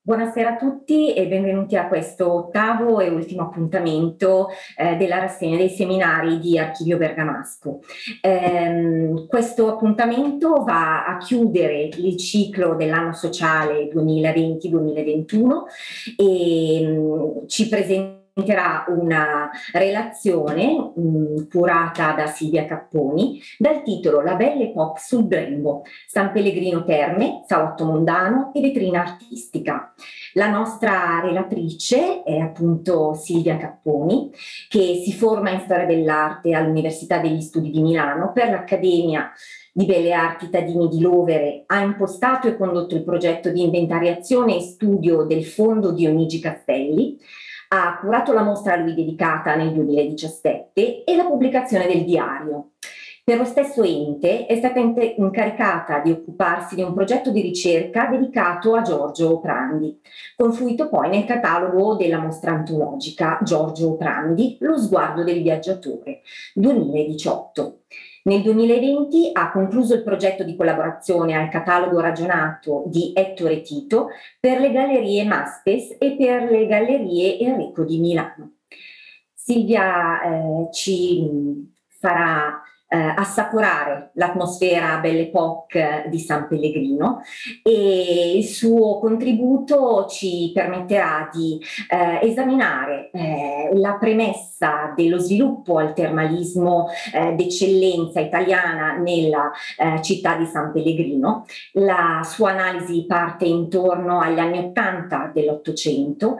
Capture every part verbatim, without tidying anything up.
Buonasera a tutti e benvenuti a questo ottavo e ultimo appuntamento eh, della rassegna dei seminari di Archivio Bergamasco. Ehm, questo appuntamento va a chiudere il ciclo dell'anno sociale duemilaventi duemilaventuno e mh, ci presenta presenterà una relazione mh, curata da Silvia Capponi dal titolo La Belle Époque sul Brembo, San Pellegrino Terme, Salotto Mondano e Vetrina Artistica. La nostra relatrice è appunto Silvia Capponi, che si forma in storia dell'arte all'Università degli Studi di Milano per l'Accademia di Belle Arti Tadini di Lovere. Ha impostato e condotto il progetto di inventariazione e studio del Fondo Dionigi Castelli, ha curato la mostra a lui dedicata nel duemiladiciassette e la pubblicazione del diario. Per lo stesso ente è stata incaricata di occuparsi di un progetto di ricerca dedicato a Giorgio Prandi, confluito poi nel catalogo della mostra antologica Giorgio Prandi, Lo sguardo del viaggiatore, duemiladiciotto. Nel duemilaventi ha concluso il progetto di collaborazione al catalogo ragionato di Ettore Tito per le gallerie Maspes e per le gallerie Enrico di Milano. Silvia eh, ci farà eh, assaporare l'atmosfera Belle Époque di San Pellegrino e il suo contributo ci permetterà di eh, esaminare eh, la premessa dello sviluppo al termalismo eh, d'eccellenza italiana nella eh, città di San Pellegrino. La sua analisi parte intorno agli anni ottanta dell'Ottocento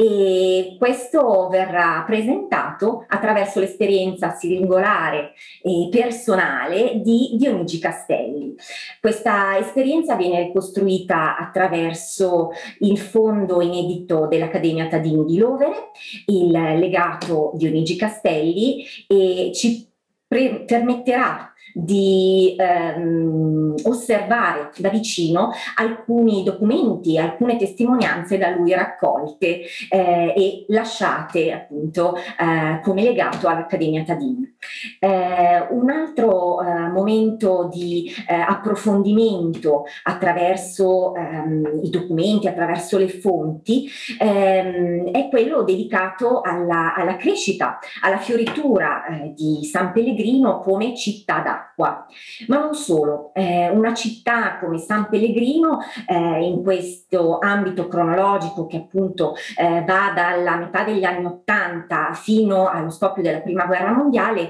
e questo verrà presentato attraverso l'esperienza singolare e personale di Dionigi Castelli. Questa esperienza viene ricostruita attraverso il fondo inedito dell'Accademia Tadini di Lovere, il legato Dionigi Castelli, e ci permetterà di ehm, osservare da vicino alcuni documenti, alcune testimonianze da lui raccolte eh, e lasciate appunto eh, come legato all'Accademia Tadini. Eh, un altro eh, momento di eh, approfondimento attraverso ehm, i documenti, attraverso le fonti, ehm, è quello dedicato alla, alla crescita, alla fioritura eh, di San Pellegrino come città d'acqua. Ma non solo, eh, una città come San Pellegrino eh, in questo ambito cronologico che appunto eh, va dalla metà degli anni Ottanta fino allo scoppio della Prima Guerra Mondiale,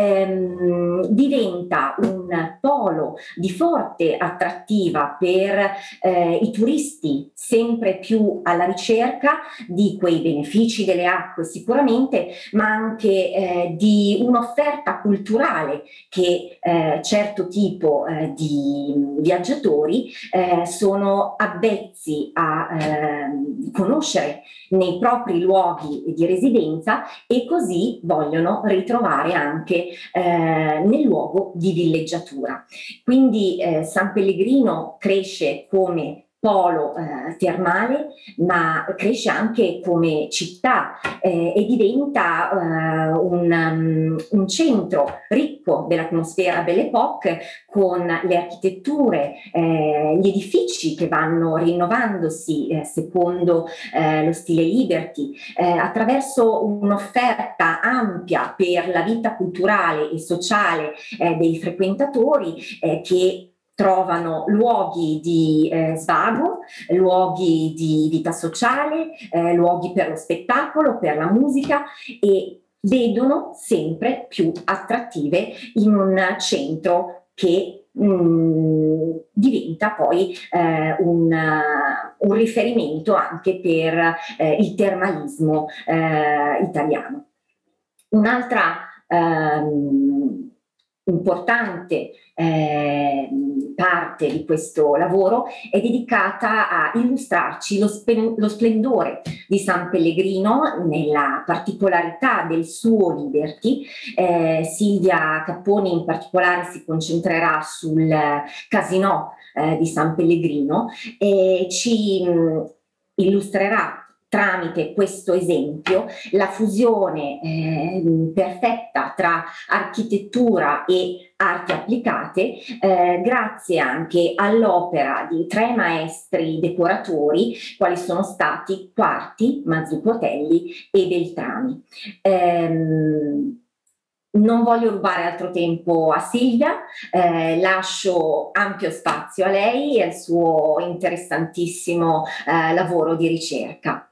ehm, diventa un polo di forte attrattiva per eh, i turisti, sempre più alla ricerca di quei benefici delle acque sicuramente, ma anche eh, di un'offerta culturale che eh, certo tipo eh, di viaggiatori eh, sono avvezzi a eh, conoscere nei propri luoghi di residenza e così vogliono ritrovare anche eh, nel luogo di villeggiatura. Quindi eh, San Pellegrino cresce come polo eh, termale, ma cresce anche come città eh, e diventa eh, un, um, un centro ricco dell'atmosfera Belle Époque, con le architetture, eh, gli edifici che vanno rinnovandosi eh, secondo eh, lo stile Liberty, eh, attraverso un'offerta ampia per la vita culturale e sociale eh, dei frequentatori eh, che trovano luoghi di eh, svago, luoghi di vita sociale, eh, luoghi per lo spettacolo, per la musica e vedono sempre più attrattive in un centro che mh, diventa poi eh, un, uh, un riferimento anche per eh, il termalismo eh, italiano. Un'altra ehm, importante eh, parte di questo lavoro è dedicata a illustrarci lo, lo splendore di San Pellegrino nella particolarità del suo Liberty. Eh, Silvia Capponi in particolare si concentrerà sul Casinò eh, di San Pellegrino e ci mh, illustrerà tramite questo esempio la fusione eh, perfetta tra architettura e arti applicate, eh, grazie anche all'opera di tre maestri decoratori, quali sono stati Quarti, Mazzucotelli e Beltrami. Ehm, Non voglio rubare altro tempo a Silvia, eh, lascio ampio spazio a lei e al suo interessantissimo eh, lavoro di ricerca.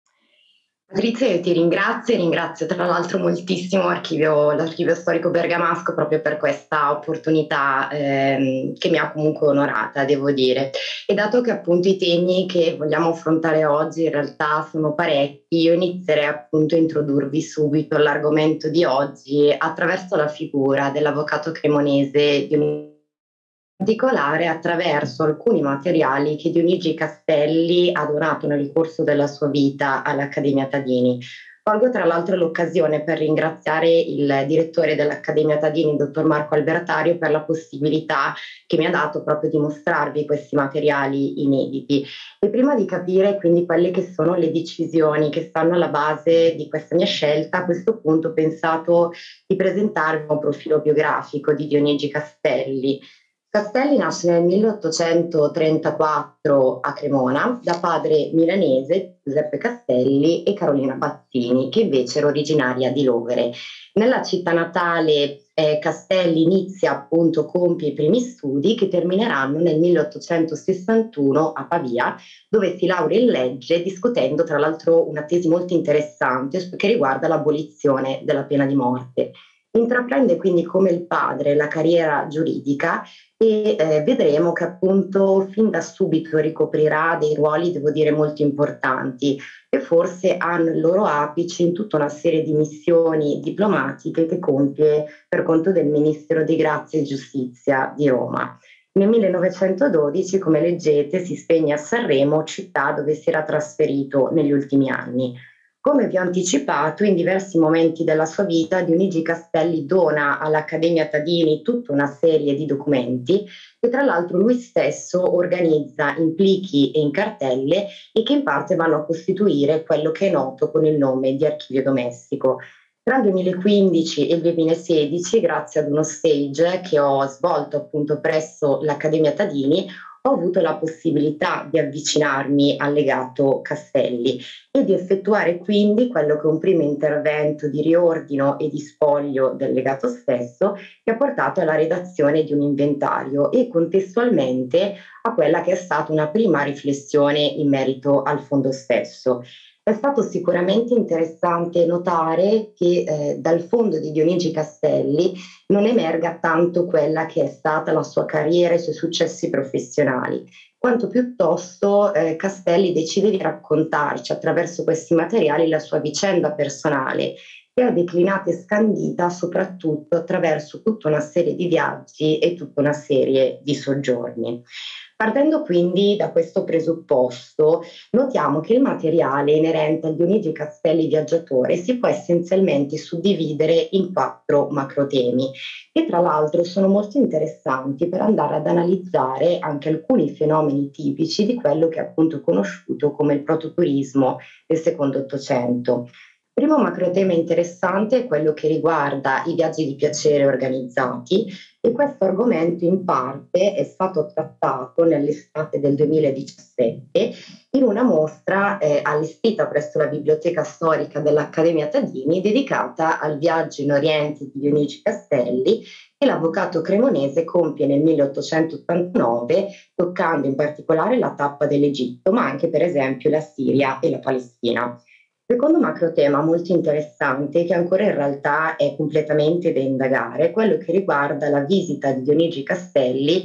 Patrizia, io ti ringrazio e ringrazio tra l'altro moltissimo Archivio, l'Archivio Storico Bergamasco proprio per questa opportunità ehm, che mi ha comunque onorata, devo dire. E dato che appunto i temi che vogliamo affrontare oggi in realtà sono parecchi, io inizierei appunto a introdurvi subito l'argomento di oggi attraverso la figura dell'avvocato cremonese Dionigi, in particolare attraverso alcuni materiali che Dionigi Castelli ha donato nel corso della sua vita all'Accademia Tadini. Colgo tra l'altro l'occasione per ringraziare il direttore dell'Accademia Tadini, il dottor Marco Albertario, per la possibilità che mi ha dato proprio di mostrarvi questi materiali inediti. E prima di capire quindi quelle che sono le decisioni che stanno alla base di questa mia scelta, a questo punto ho pensato di presentarvi un profilo biografico di Dionigi Castelli. Castelli nasce nel milleottocentotrentaquattro a Cremona da padre milanese Giuseppe Castelli e Carolina Bazzini, che invece era originaria di Lovere. Nella città natale eh, Castelli inizia appunto, compie i primi studi che termineranno nel milleottocentosessantuno a Pavia, dove si laurea in legge, discutendo tra l'altro una tesi molto interessante che riguarda l'abolizione della pena di morte. Intraprende quindi come il padre la carriera giuridica e eh, vedremo che appunto fin da subito ricoprirà dei ruoli, devo dire, molto importanti, che forse hanno il loro apice in tutta una serie di missioni diplomatiche che compie per conto del Ministero di Grazia e Giustizia di Roma. Nel millenovecentododici, come leggete, si spegne a Sanremo, città dove si era trasferito negli ultimi anni. Come vi ho anticipato, in diversi momenti della sua vita Dionigi Castelli dona all'Accademia Tadini tutta una serie di documenti che tra l'altro lui stesso organizza in plichi e in cartelle e che in parte vanno a costituire quello che è noto con il nome di archivio domestico. Tra il duemilaquindici e il duemilasedici, grazie ad uno stage che ho svolto appunto presso l'Accademia Tadini, ho avuto la possibilità di avvicinarmi al legato Castelli e di effettuare quindi quello che è un primo intervento di riordino e di spoglio del legato stesso, che ha portato alla redazione di un inventario e contestualmente a quella che è stata una prima riflessione in merito al fondo stesso. È stato sicuramente interessante notare che eh, dal fondo di Dionigi Castelli non emerga tanto quella che è stata la sua carriera e i suoi successi professionali, quanto piuttosto eh, Castelli decide di raccontarci attraverso questi materiali la sua vicenda personale, che è declinata e scandita soprattutto attraverso tutta una serie di viaggi e tutta una serie di soggiorni. Partendo quindi da questo presupposto, notiamo che il materiale inerente a Dionigi Castelli viaggiatore si può essenzialmente suddividere in quattro macrotemi, che tra l'altro sono molto interessanti per andare ad analizzare anche alcuni fenomeni tipici di quello che è appunto conosciuto come il prototurismo del secondo Ottocento. Il primo macrotema interessante è quello che riguarda i viaggi di piacere organizzati, e questo argomento in parte è stato trattato nell'estate del duemiladiciassette in una mostra eh, allestita presso la Biblioteca Storica dell'Accademia Tadini dedicata al viaggio in Oriente di Dionigi Castelli, che l'avvocato cremonese compie nel milleottocentottantanove, toccando in particolare la tappa dell'Egitto, ma anche per esempio la Siria e la Palestina. Secondo macrotema molto interessante, che ancora in realtà è completamente da indagare, è quello che riguarda la visita di Dionigi Castelli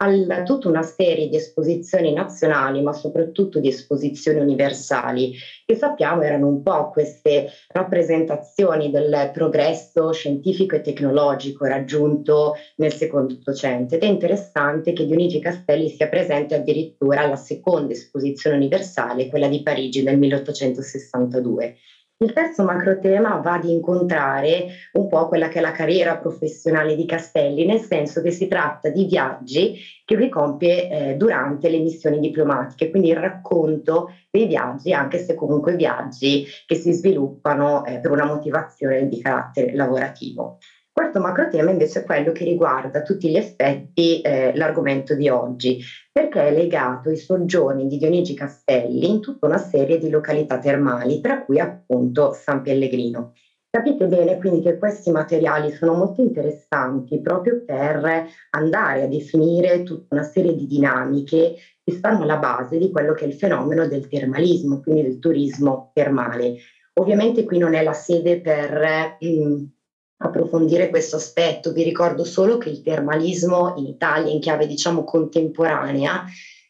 a tutta una serie di esposizioni nazionali, ma soprattutto di esposizioni universali, che sappiamo erano un po' queste rappresentazioni del progresso scientifico e tecnologico raggiunto nel secondo Ottocento. Ed è interessante che Dionigi Castelli sia presente addirittura alla seconda esposizione universale, quella di Parigi del milleottocentosessantadue. Il terzo macrotema va ad incontrare un po' quella che è la carriera professionale di Castelli, nel senso che si tratta di viaggi che lui compie eh, durante le missioni diplomatiche, quindi il racconto dei viaggi, anche se comunque viaggi che si sviluppano eh, per una motivazione di carattere lavorativo. Quarto macrotema invece è quello che riguarda a tutti gli effetti eh, l'argomento di oggi, perché è legato ai soggiorni di Dionigi Castelli in tutta una serie di località termali, tra cui appunto San Pellegrino. Capite bene quindi che questi materiali sono molto interessanti proprio per andare a definire tutta una serie di dinamiche che stanno alla base di quello che è il fenomeno del termalismo, quindi del turismo termale. Ovviamente qui non è la sede per mh, approfondire questo aspetto. Vi ricordo solo che il termalismo in Italia, in chiave diciamo contemporanea,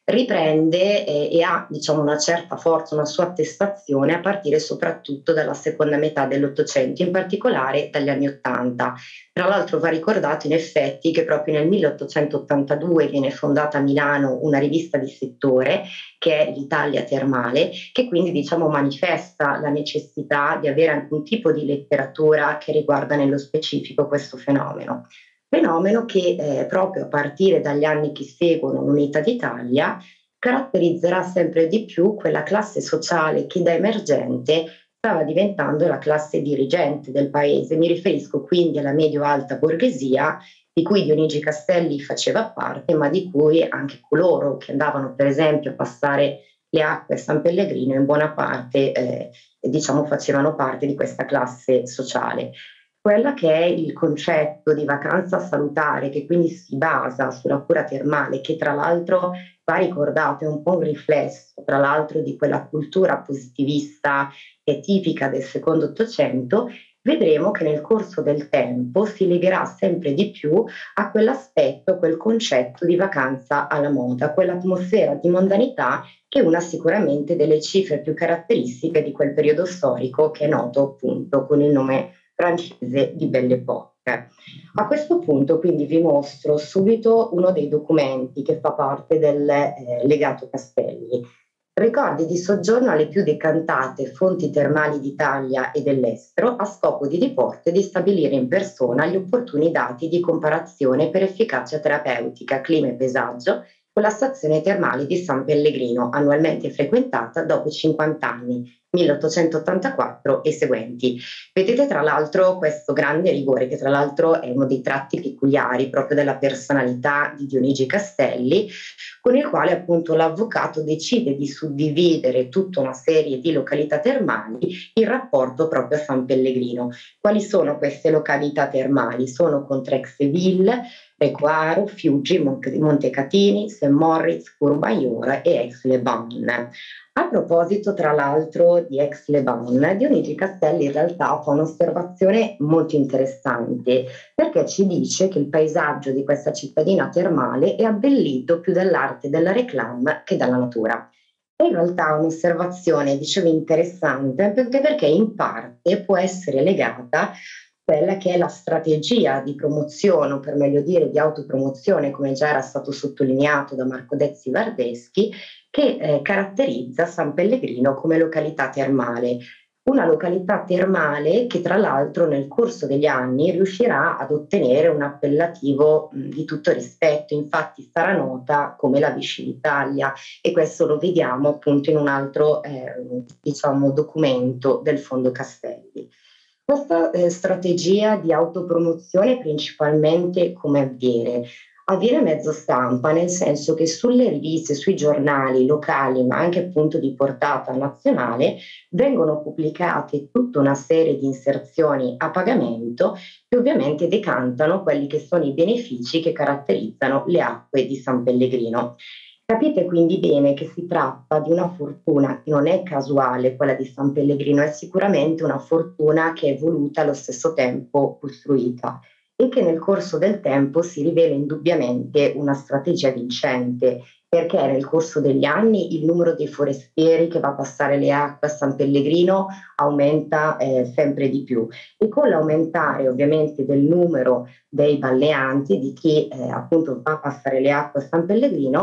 riprende eh, e ha diciamo una certa forza, una sua attestazione a partire soprattutto dalla seconda metà dell'Ottocento, in particolare dagli anni Ottanta. Tra l'altro va ricordato in effetti che proprio nel milleottocentottantadue viene fondata a Milano una rivista di settore che è l'Italia Termale, che quindi diciamo manifesta la necessità di avere anche un tipo di letteratura che riguarda nello specifico questo fenomeno. Fenomeno che eh, proprio a partire dagli anni che seguono l'Unità d'Italia caratterizzerà sempre di più quella classe sociale che da emergente stava diventando la classe dirigente del paese. Mi riferisco quindi alla medio-alta borghesia di cui Dionigi Castelli faceva parte, ma di cui anche coloro che andavano per esempio a passare le acque a San Pellegrino in buona parte eh, diciamo facevano parte di questa classe sociale. Quella che è il concetto di vacanza salutare, che quindi si basa sulla cura termale, che tra l'altro va ricordato, è un po' un riflesso tra l'altro di quella cultura positivista che è tipica del secondo Ottocento, vedremo che nel corso del tempo si legherà sempre di più a quell'aspetto, quel concetto di vacanza alla moda, quell'atmosfera di mondanità che è una sicuramente delle cifre più caratteristiche di quel periodo storico che è noto appunto con il nome francese di Belle Époque. A questo punto quindi vi mostro subito uno dei documenti che fa parte del eh, legato Castelli. Ricordi di soggiorno alle più decantate fonti termali d'Italia e dell'estero a scopo di riporto e di stabilire in persona gli opportuni dati di comparazione per efficacia terapeutica, clima e paesaggio con la stazione termale di San Pellegrino, annualmente frequentata dopo cinquanta anni, milleottocentottantaquattro e seguenti. Vedete tra l'altro questo grande rigore, che tra l'altro è uno dei tratti peculiari proprio della personalità di Dionigi Castelli, con il quale appunto l'avvocato decide di suddividere tutta una serie di località termali in rapporto proprio a San Pellegrino. Quali sono queste località termali? Sono Contrexeville, Pecuaro, Fiuggi, Montecatini, Saint Moritz, Courmayeur e Aix-les-Bains. A proposito, tra l'altro, di Aix-les-Bains, Dionigi Castelli in realtà fa un'osservazione molto interessante, perché ci dice che il paesaggio di questa cittadina termale è abbellito più dall'arte della réclame che dalla natura. È in realtà un'osservazione, dicevo, interessante, perché, perché in parte può essere legata quella che è la strategia di promozione, o per meglio dire di autopromozione, come già era stato sottolineato da Marco Dezzi Vardeschi, che eh, caratterizza San Pellegrino come località termale. Una località termale che tra l'altro nel corso degli anni riuscirà ad ottenere un appellativo mh, di tutto rispetto, infatti sarà nota come la Vichy d'Italia, e questo lo vediamo appunto in un altro eh, diciamo, documento del Fondo Castelli. Questa eh, strategia di autopromozione principalmente come avviene? Avviene mezzo stampa, nel senso che sulle riviste, sui giornali locali, ma anche appunto di portata nazionale, vengono pubblicate tutta una serie di inserzioni a pagamento che ovviamente decantano quelli che sono i benefici che caratterizzano le acque di San Pellegrino. Capite quindi bene che si tratta di una fortuna che non è casuale, quella di San Pellegrino, è sicuramente una fortuna che è voluta allo stesso tempo costruita e che nel corso del tempo si rivela indubbiamente una strategia vincente, perché nel corso degli anni il numero dei forestieri che va a passare le acque a San Pellegrino aumenta eh, sempre di più, e con l'aumentare ovviamente del numero dei balneanti, di chi eh, appunto va a passare le acque a San Pellegrino,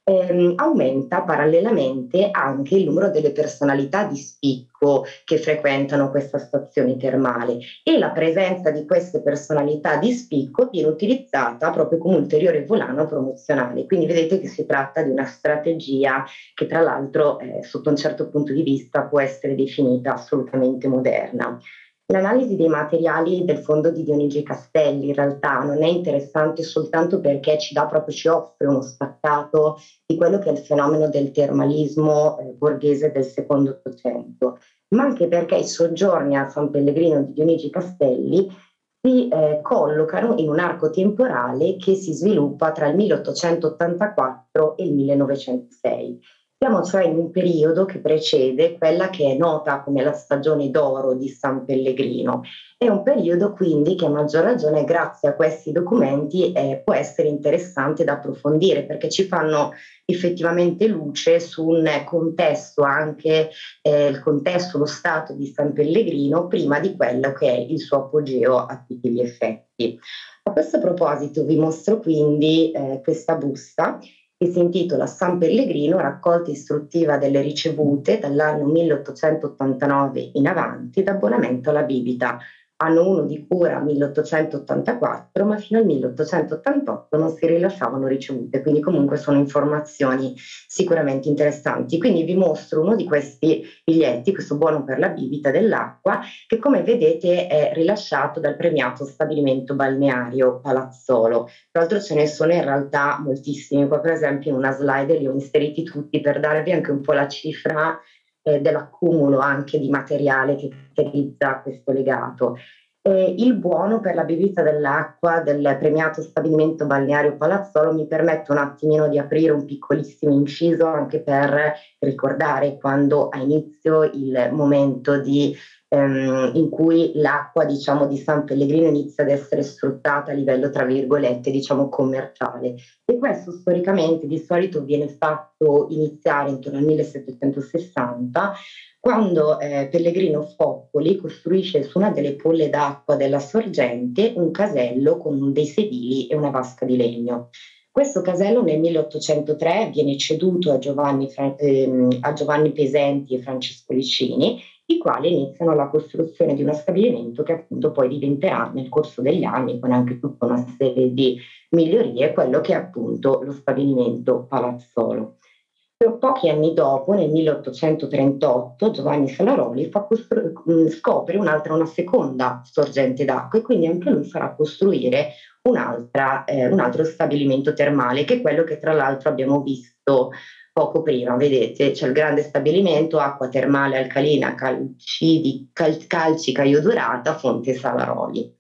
ehm, aumenta parallelamente anche il numero delle personalità di spicco che frequentano questa stazione termale e la presenza di queste personalità di spicco viene utilizzata proprio come ulteriore volano promozionale. Quindi vedete che si tratta di una strategia che tra l'altro eh, sotto un certo punto di vista può essere definita assolutamente moderna. L'analisi dei materiali del fondo di Dionigi Castelli in realtà non è interessante soltanto perché ci dà proprio, ci offre uno spaccato di quello che è il fenomeno del termalismo eh, borghese del secondo Ottocento, ma anche perché i soggiorni a San Pellegrino di Dionigi Castelli si eh, collocano in un arco temporale che si sviluppa tra il milleottocentottantaquattro e il millenovecentosei. Siamo cioè in un periodo che precede quella che è nota come la stagione d'oro di San Pellegrino. È un periodo quindi che a maggior ragione grazie a questi documenti eh, può essere interessante da approfondire perché ci fanno effettivamente luce su un contesto, anche eh, il contesto, lo stato di San Pellegrino prima di quello che è il suo apogeo a tutti gli effetti. A questo proposito vi mostro quindi eh, questa busta che si intitola San Pellegrino, raccolta istruttiva delle ricevute dall'anno milleottocentottantanove in avanti d'abbonamento alla bibita. Anno uno di cura milleottocentottantaquattro, ma fino al milleottocentottantotto non si rilasciavano ricevute, quindi comunque sono informazioni sicuramente interessanti. Quindi vi mostro uno di questi biglietti, questo buono per la bibita dell'acqua, che come vedete è rilasciato dal premiato stabilimento balneario Palazzolo. Tra l'altro ce ne sono in realtà moltissimi, qua per esempio in una slide li ho inseriti tutti per darvi anche un po' la cifra eh, dell'accumulo anche di materiale che caratterizza questo legato. Eh, il buono per la bibita dell'acqua del premiato stabilimento balneario Palazzolo mi permette un attimino di aprire un piccolissimo inciso anche per ricordare quando ha inizio il momento di ehm, in cui l'acqua, diciamo, di San Pellegrino inizia ad essere sfruttata a livello, tra virgolette, diciamo, commerciale. E questo storicamente di solito viene fatto iniziare intorno al millesettecentosessanta, quando eh, Pellegrino Foppoli costruisce su una delle polle d'acqua della sorgente un casello con dei sedili e una vasca di legno. Questo casello nel milleottocentotre viene ceduto a Giovanni, ehm, a Giovanni Pesenti e Francesco Licini, i quali iniziano la costruzione di uno stabilimento che appunto poi diventerà nel corso degli anni, con anche tutta una serie di migliorie, quello che è appunto lo stabilimento Palazzolo. Pochi anni dopo, nel milleottocentotrentotto, Giovanni Salaroli fa costru- scopre un'altra, una seconda sorgente d'acqua e quindi anche lui farà costruire un'altra, eh, un altro stabilimento termale, che è quello che tra l'altro abbiamo visto poco prima. Vedete, c'è il grande stabilimento, acqua termale alcalina, calcidi, cal- calcica iodorata, fonte Salaroli.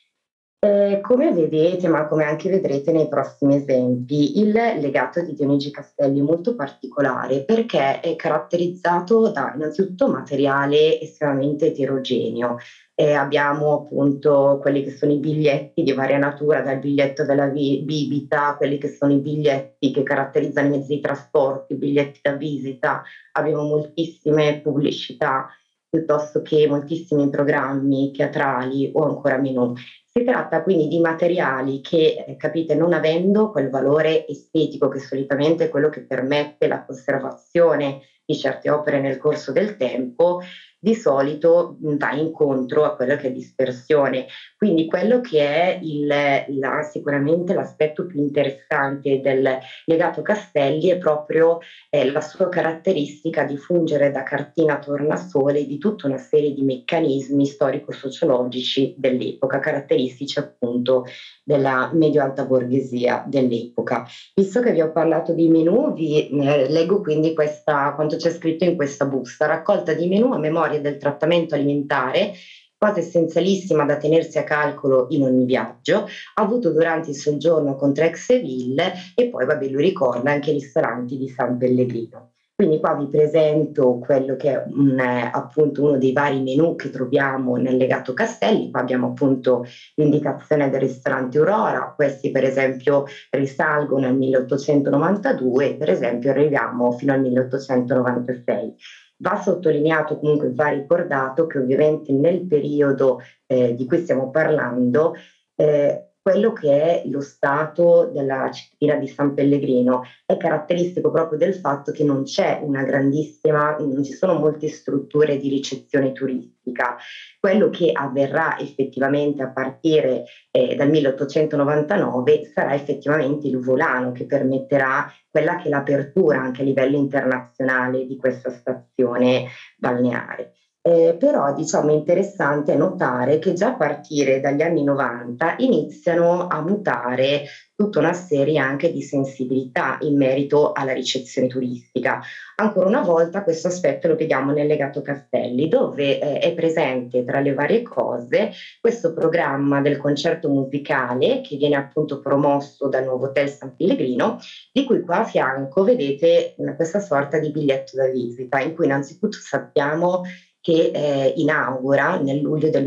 Eh, come vedete, ma come anche vedrete nei prossimi esempi, il legato di Dionigi Castelli è molto particolare perché è caratterizzato da innanzitutto materiale estremamente eterogeneo. Eh, abbiamo appunto quelli che sono i biglietti di varia natura, dal biglietto della vi- bibita, quelli che sono i biglietti che caratterizzano i mezzi di trasporto, i biglietti da visita, abbiamo moltissime pubblicità piuttosto che moltissimi programmi teatrali o ancora meno. Si tratta quindi di materiali che, eh, capite, non avendo quel valore estetico che solitamente è quello che permette la conservazione di certe opere nel corso del tempo, di solito mh, va incontro a quella che è dispersione. Quindi quello che è il, la, sicuramente l'aspetto più interessante del legato Castelli è proprio eh, la sua caratteristica di fungere da cartina tornasole di tutta una serie di meccanismi storico-sociologici dell'epoca, caratteristici appunto della medio-alta borghesia dell'epoca. Visto che vi ho parlato di menù, vi eh, leggo quindi questa, quanto c'è scritto in questa busta: raccolta di menù a memoria del trattamento alimentare, cosa essenzialissima da tenersi a calcolo in ogni viaggio, avuto durante il soggiorno con Trexeville, e poi vabbè, lui ricorda anche i ristoranti di San Pellegrino. Quindi qua vi presento quello che è un, eh, appunto uno dei vari menù che troviamo nel legato Castelli. Qua abbiamo appunto l'indicazione del ristorante Aurora, questi per esempio risalgono al milleottocentonovantadue, per esempio arriviamo fino al milleottocentonovantasei. Va sottolineato, comunque va ricordato che ovviamente nel periodo eh, di cui stiamo parlando eh, quello che è lo stato della cittadina di San Pellegrino. È caratteristico proprio del fatto che non c'è una grandissima, non ci sono molte strutture di ricezione turistica. Quello che avverrà effettivamente a partire eh, dal milleottocentonovantanove sarà effettivamente il volano, che permetterà quella che è l'apertura anche a livello internazionale di questa stazione balneare. Eh, però diciamo interessante notare che già a partire dagli anni novanta iniziano a mutare tutta una serie anche di sensibilità in merito alla ricezione turistica. Ancora una volta questo aspetto lo vediamo nel Legato Castelli, dove eh, è presente tra le varie cose questo programma del concerto musicale che viene appunto promosso dal nuovo Hotel San Pellegrino, di cui qua a fianco vedete una, questa sorta di biglietto da visita, in cui innanzitutto sappiamo che eh, inaugura nel luglio del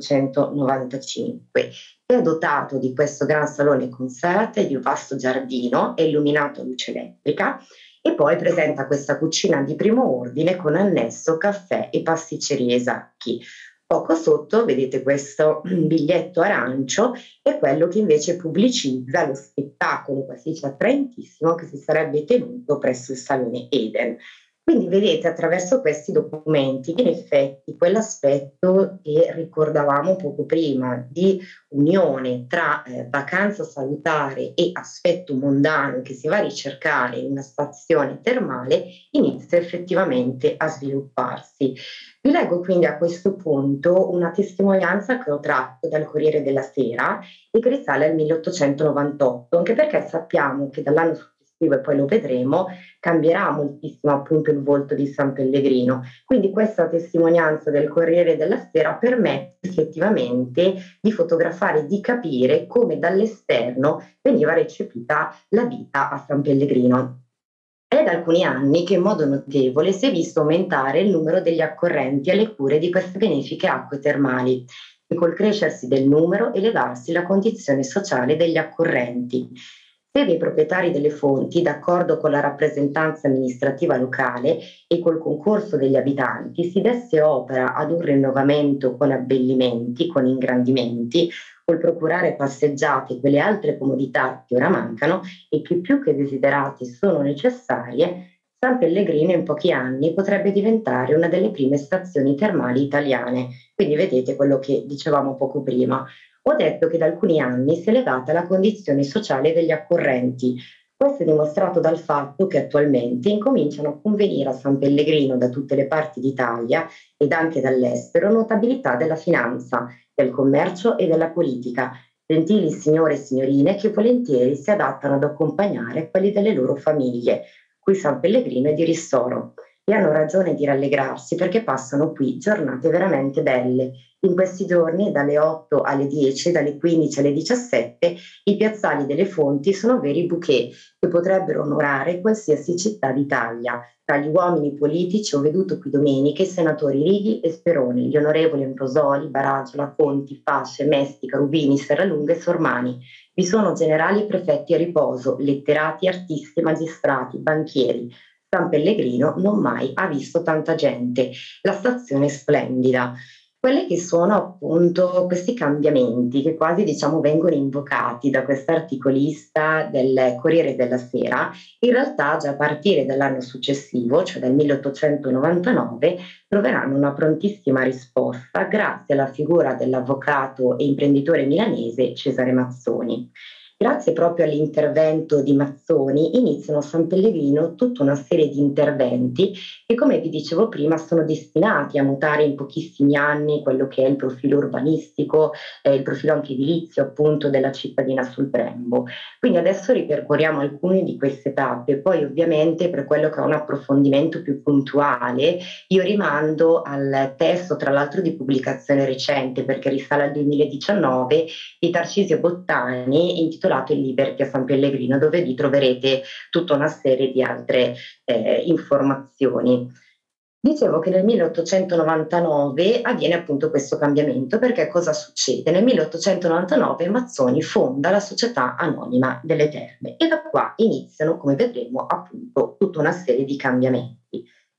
milleottocentonovantacinque. È dotato di questo gran salone concerti, di un vasto giardino, è illuminato a luce elettrica e poi presenta questa cucina di primo ordine con annesso caffè e pasticcerie Sacchi. Poco sotto vedete questo biglietto arancio, è quello che invece pubblicizza lo spettacolo pasticcio attraentissimo che si sarebbe tenuto presso il Salone Eden. Quindi vedete attraverso questi documenti che in effetti quell'aspetto che ricordavamo poco prima di unione tra eh, vacanza salutare e aspetto mondano che si va a ricercare in una stazione termale inizia effettivamente a svilupparsi. Vi leggo quindi a questo punto una testimonianza che ho tratto dal Corriere della Sera e che risale al milleottocentonovantotto, anche perché sappiamo che dall'anno successivo, e poi lo vedremo, cambierà moltissimo appunto il volto di San Pellegrino. Quindi questa testimonianza del Corriere della Sera permette effettivamente di fotografare, di capire come dall'esterno veniva recepita la vita a San Pellegrino. È da alcuni anni che in modo notevole si è visto aumentare il numero degli accorrenti alle cure di queste benefiche acque termali e col crescersi del numero elevarsi la condizione sociale degli accorrenti. Se dei proprietari delle fonti, d'accordo con la rappresentanza amministrativa locale e col concorso degli abitanti, si desse opera ad un rinnovamento con abbellimenti, con ingrandimenti, col procurare passeggiate e quelle altre comodità che ora mancano e che più che desiderate sono necessarie, San Pellegrino in pochi anni potrebbe diventare una delle prime stazioni termali italiane. Quindi vedete quello che dicevamo poco prima. Ho detto che da alcuni anni si è legata alla condizione sociale degli accorrenti. Questo è dimostrato dal fatto che attualmente incominciano a convenire a San Pellegrino da tutte le parti d'Italia ed anche dall'estero notabilità della finanza, del commercio e della politica, gentili signore e signorine che volentieri si adattano ad accompagnare quelli delle loro famiglie, cui San Pellegrino è di ristoro. E hanno ragione di rallegrarsi perché passano qui giornate veramente belle. In questi giorni, dalle otto alle dieci, dalle quindici alle diciassette, i piazzali delle fonti sono veri bouquet che potrebbero onorare qualsiasi città d'Italia. Tra gli uomini politici ho veduto qui domenica i senatori Righi e Speroni, gli onorevoli Ambrosoli, Baragiola, Conti, Fasce, Mestica, Rubini, Serralunga e Sormani. Vi sono generali prefetti a riposo, letterati, artisti, magistrati, banchieri. San Pellegrino non mai ha visto tanta gente. La stazione è splendida. Quelli che sono appunto questi cambiamenti che quasi diciamo vengono invocati da quest'articolista del Corriere della Sera, in realtà già a partire dall'anno successivo, cioè dal milleottocentonovantanove, troveranno una prontissima risposta grazie alla figura dell'avvocato e imprenditore milanese Cesare Mazzoni. Grazie proprio all'intervento di Mazzoni iniziano a San Pellegrino tutta una serie di interventi che, come vi dicevo prima, sono destinati a mutare in pochissimi anni quello che è il profilo urbanistico e eh, il profilo anche edilizio appunto della cittadina sul Brembo. Quindi adesso ripercorriamo alcune di queste tappe, poi ovviamente per quello che è un approfondimento più puntuale io rimando al testo tra l'altro di pubblicazione recente perché risale al duemiladiciannove di Tarcisio Bottani intitolato Il Liberty a San Pellegrino, dove vi troverete tutta una serie di altre eh, informazioni. Dicevo che nel milleottocentonovantanove avviene appunto questo cambiamento, perché cosa succede? Nel milleottocentonovantanove Mazzoni fonda la Società Anonima delle Terme e da qua iniziano, come vedremo, appunto tutta una serie di cambiamenti.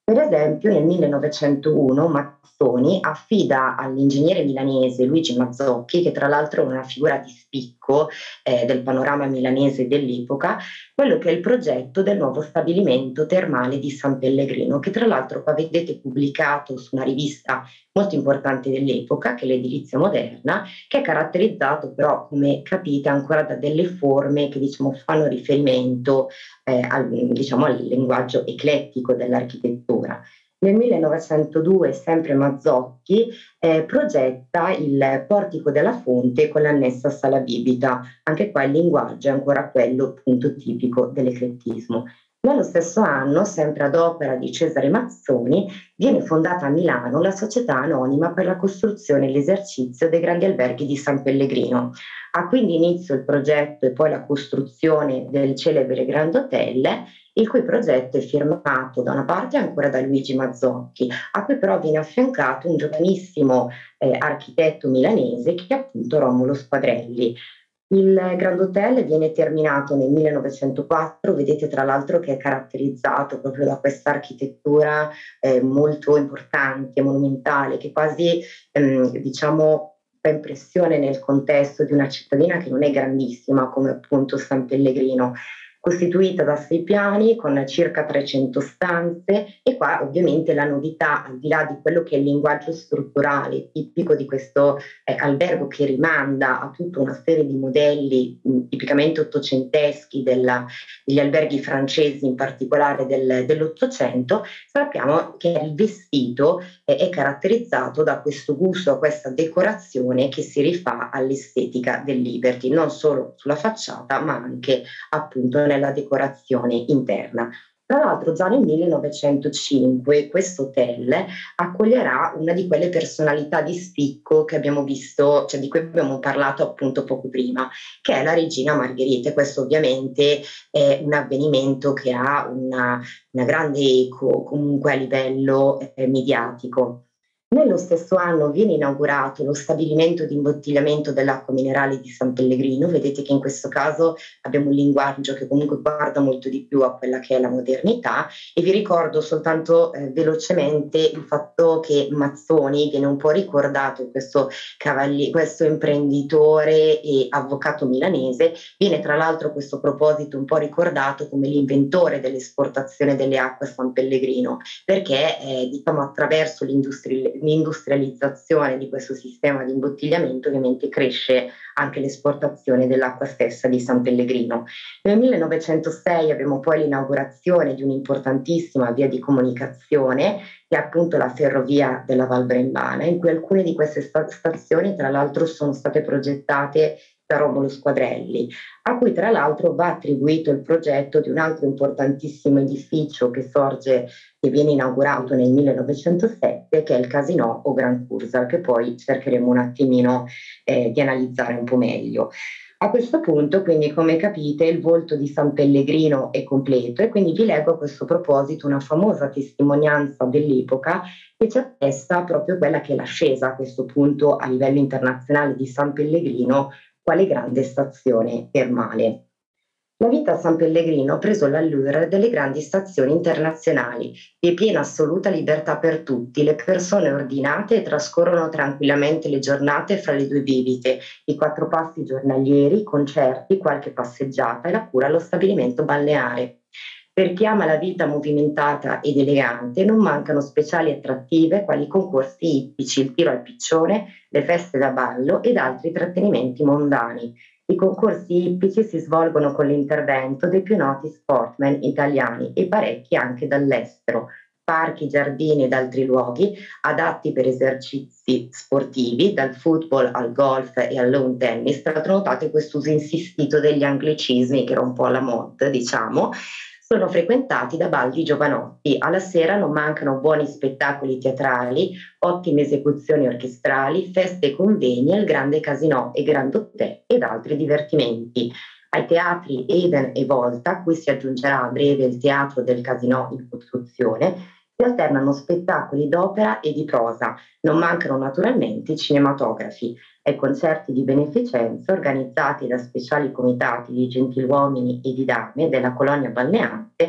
Per esempio, nel millenovecentouno Mazzoni affida all'ingegnere milanese Luigi Mazzocchi, che tra l'altro è una figura di spicco eh, del panorama milanese dell'epoca, quello che è il progetto del nuovo stabilimento termale di San Pellegrino, che tra l'altro qua vedete pubblicato su una rivista molto importante dell'epoca, che è l'Edilizia Moderna, che è caratterizzato però, come capite, ancora da delle forme che diciamo fanno riferimento eh, al, diciamo, al linguaggio eclettico dell'architettura. Nel millenovecentodue, sempre Mazzocchi eh, progetta il portico della fonte con l'annessa sala bibita. Anche qua il linguaggio è ancora quello appunto tipico dell'eclettismo. Nello stesso anno, sempre ad opera di Cesare Mazzoni, viene fondata a Milano la società anonima per la costruzione e l'esercizio dei grandi alberghi di San Pellegrino. Ha quindi inizio il progetto e poi la costruzione del celebre Grand Hotel, il cui progetto è firmato da una parte ancora da Luigi Mazzocchi, a cui però viene affiancato un giovanissimo eh, architetto milanese che è appunto Romolo Squadrelli. Il Grand Hotel viene terminato nel millenovecentoquattro, vedete tra l'altro che è caratterizzato proprio da questa architettura eh, molto importante, monumentale, che quasi ehm, diciamo fa impressione nel contesto di una cittadina che non è grandissima come appunto San Pellegrino, costituita da sei piani con circa trecento stanze, e qua ovviamente la novità, al di là di quello che è il linguaggio strutturale tipico di questo eh, albergo, che rimanda a tutta una serie di modelli mh, tipicamente ottocenteschi della, degli alberghi francesi, in particolare del, dell'Ottocento, sappiamo che il vestito eh, è caratterizzato da questo gusto, a questa decorazione che si rifà all'estetica del Liberty, non solo sulla facciata ma anche appunto nella decorazione interna. Tra l'altro già nel millenovecentocinque questo hotel accoglierà una di quelle personalità di spicco che abbiamo visto, cioè di cui abbiamo parlato appunto poco prima, che è la regina Margherita. Questo ovviamente è un avvenimento che ha una, una grande eco comunque a livello eh, mediatico. Nello stesso anno viene inaugurato lo stabilimento di imbottigliamento dell'acqua minerale di San Pellegrino. Vedete che in questo caso abbiamo un linguaggio che comunque guarda molto di più a quella che è la modernità, e vi ricordo soltanto eh, velocemente il fatto che Mazzoni viene un po' ricordato, questo, cavalli- questo imprenditore e avvocato milanese, viene tra l'altro a questo proposito un po' ricordato come l'inventore dell'esportazione delle acque a San Pellegrino, perché eh, diciamo attraverso l'industria l'industrializzazione di questo sistema di imbottigliamento ovviamente cresce anche l'esportazione dell'acqua stessa di San Pellegrino. Nel millenovecentosei abbiamo poi l'inaugurazione di un'importantissima via di comunicazione, che è appunto la ferrovia della Val Brembana, in cui alcune di queste sta- stazioni tra l'altro sono state progettate da Romolo Squadrelli, a cui tra l'altro va attribuito il progetto di un altro importantissimo edificio che sorge, che viene inaugurato nel millenovecentosette, che è il Casinò o Gran Cursal, che poi cercheremo un attimino eh, di analizzare un po' meglio. A questo punto, quindi, come capite, il volto di San Pellegrino è completo, e quindi vi leggo a questo proposito una famosa testimonianza dell'epoca che ci attesta proprio quella che è l'ascesa a questo punto a livello internazionale di San Pellegrino quale grande stazione termale. La vita a San Pellegrino ha preso l'allure delle grandi stazioni internazionali, di piena assoluta libertà per tutti. Le persone ordinate trascorrono tranquillamente le giornate fra le due bibite, i quattro passi giornalieri, concerti, qualche passeggiata e la cura allo stabilimento balneare. Per chi ama la vita movimentata ed elegante non mancano speciali attrattive quali i concorsi ippici, il tiro al piccione, le feste da ballo ed altri trattenimenti mondani. I concorsi ippici si svolgono con l'intervento dei più noti sportman italiani e parecchi anche dall'estero. Parchi, giardini ed altri luoghi adatti per esercizi sportivi, dal football al golf e al lawn tennis. Tra l'altro notate questo uso insistito degli anglicismi, che era un po' alla mode, diciamo, sono frequentati da baldi giovanotti. Alla sera non mancano buoni spettacoli teatrali, ottime esecuzioni orchestrali, feste e convegni al Grande Casinò e Grand Hotel ed altri divertimenti. Ai teatri Eden e Volta, a cui si aggiungerà a breve il Teatro del Casinò in costruzione, si alternano spettacoli d'opera e di prosa. Non mancano naturalmente i cinematografi. Ai concerti di beneficenza organizzati da speciali comitati di gentiluomini e di dame della colonia balneante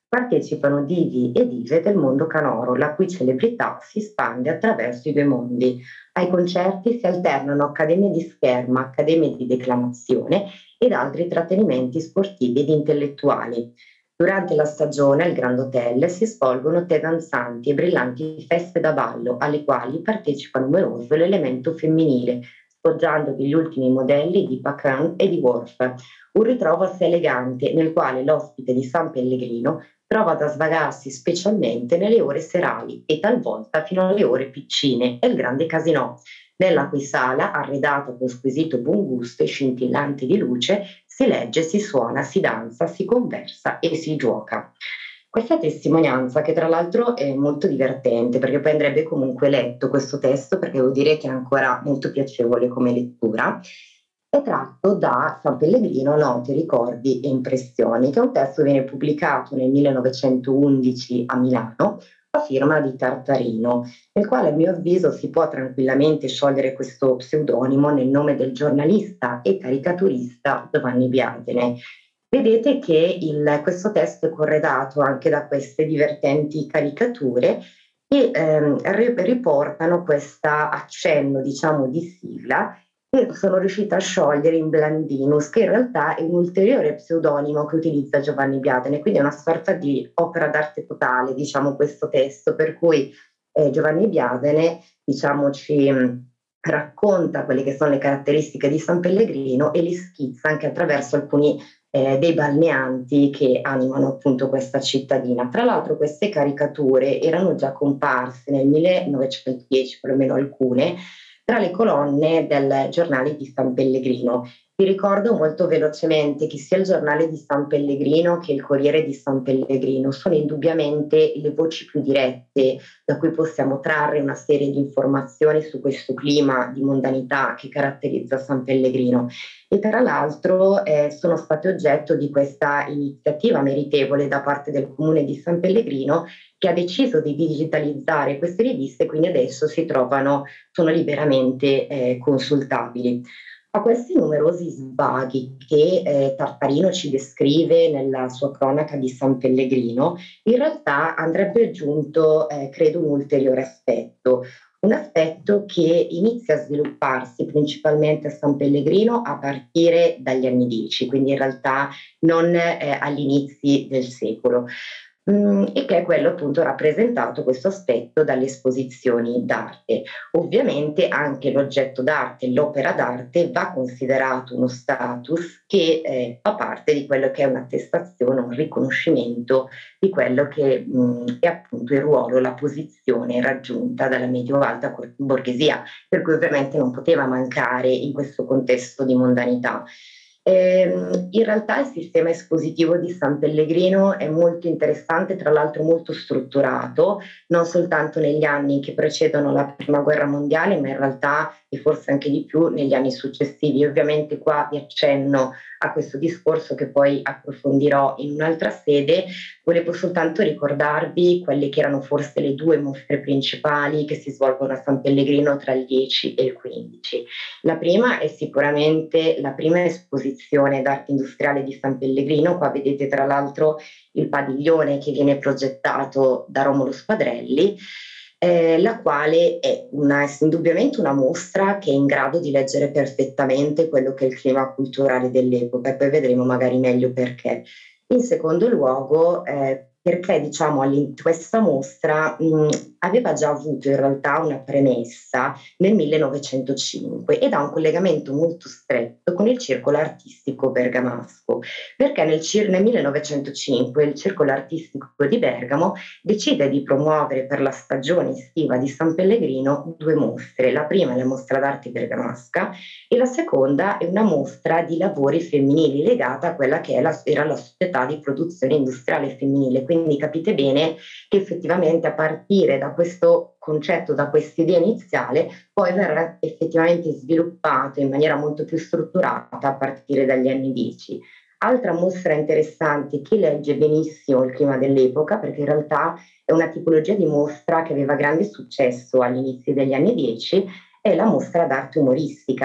partecipano divi e dive del mondo canoro, la cui celebrità si spande attraverso i due mondi. Ai concerti si alternano accademie di scherma, accademie di declamazione ed altri intrattenimenti sportivi ed intellettuali. Durante la stagione al Grand Hotel si svolgono tè danzanti e brillanti feste da ballo, alle quali partecipa numeroso l'elemento femminile, sfoggiando gli ultimi modelli di Paquin e di Worth. Un ritrovo assai elegante nel quale l'ospite di San Pellegrino trova da svagarsi specialmente nelle ore serali e talvolta fino alle ore piccine e il grande casinò, nella cui sala, arredata con squisito buon gusto e scintillante di luce, si legge, si suona, si danza, si conversa e si gioca. Questa testimonianza, che tra l'altro è molto divertente, perché poi andrebbe comunque letto questo testo, perché devo dire che è ancora molto piacevole come lettura, è tratto da San Pellegrino, note, ricordi e impressioni, che è un testo che viene pubblicato nel millenovecentoundici a Milano, a firma di Tartarino, nel quale a mio avviso si può tranquillamente sciogliere questo pseudonimo nel nome del giornalista e caricaturista Giovanni Biagene. Vedete che il, questo testo è corredato anche da queste divertenti caricature che ehm, riportano questo accenno, diciamo, di sigla, e sono riuscita a sciogliere in Blandinus, che in realtà è un ulteriore pseudonimo che utilizza Giovanni Biagene, quindi è una sorta di opera d'arte totale, diciamo, questo testo, per cui eh, Giovanni Biagene, diciamo, ci mh, racconta quelle che sono le caratteristiche di San Pellegrino e li schizza anche attraverso alcuni eh, dei balneanti che animano appunto questa cittadina. Tra l'altro queste caricature erano già comparse nel millenovecentodieci, perlomeno alcune, tra le colonne del giornale di San Pellegrino. Vi ricordo molto velocemente che sia il giornale di San Pellegrino che il Corriere di San Pellegrino sono indubbiamente le voci più dirette da cui possiamo trarre una serie di informazioni su questo clima di mondanità che caratterizza San Pellegrino. E tra l'altro eh, sono state oggetto di questa iniziativa meritevole da parte del Comune di San Pellegrino, che ha deciso di digitalizzare queste riviste, quindi adesso si trovano, sono liberamente eh, consultabili. A questi numerosi svaghi che eh, Tartarino ci descrive nella sua cronaca di San Pellegrino, in realtà andrebbe aggiunto, eh, credo, un ulteriore aspetto, un aspetto che inizia a svilupparsi principalmente a San Pellegrino a partire dagli anni dieci, quindi in realtà non eh, agli inizi del secolo. Mm, e che è quello appunto rappresentato, questo aspetto, dalle esposizioni d'arte. Ovviamente anche l'oggetto d'arte, l'opera d'arte va considerato uno status che eh, fa parte di quello che è un'attestazione, un riconoscimento di quello che mh, è appunto il ruolo, la posizione raggiunta dalla medio-alta borghesia, per cui ovviamente non poteva mancare in questo contesto di mondanità. Eh, in realtà il sistema espositivo di San Pellegrino è molto interessante, tra l'altro molto strutturato, non soltanto negli anni che precedono la Prima Guerra Mondiale, ma in realtà e forse anche di più negli anni successivi. Ovviamente qua vi accenno a questo discorso che poi approfondirò in un'altra sede. Volevo soltanto ricordarvi quelle che erano forse le due mostre principali che si svolgono a San Pellegrino tra il dieci e il quindici. La prima è sicuramente la prima esposizione d'arte industriale di San Pellegrino. Qua vedete tra l'altro il padiglione che viene progettato da Romolo Spadrelli, eh, la quale è una, indubbiamente una mostra che è in grado di leggere perfettamente quello che è il clima culturale dell'epoca, e poi vedremo magari meglio perché. In secondo luogo, eh, perché diciamo questa mostra mh, aveva già avuto in realtà una premessa nel millenovecentocinque ed ha un collegamento molto stretto con il circolo artistico bergamasco, perché nel, nel millenovecentocinque il circolo artistico di Bergamo decide di promuovere per la stagione estiva di San Pellegrino due mostre. La prima è la mostra d'arte bergamasca e la seconda è una mostra di lavori femminili legata a quella che è la, era la società di produzione industriale femminile. Quindi capite bene che effettivamente a partire da questo concetto, da questa idea iniziale, poi verrà effettivamente sviluppato in maniera molto più strutturata a partire dagli anni dieci. Altra mostra interessante che legge benissimo il clima dell'epoca, perché in realtà è una tipologia di mostra che aveva grande successo agli inizi degli anni dieci, è la mostra d'arte umoristica,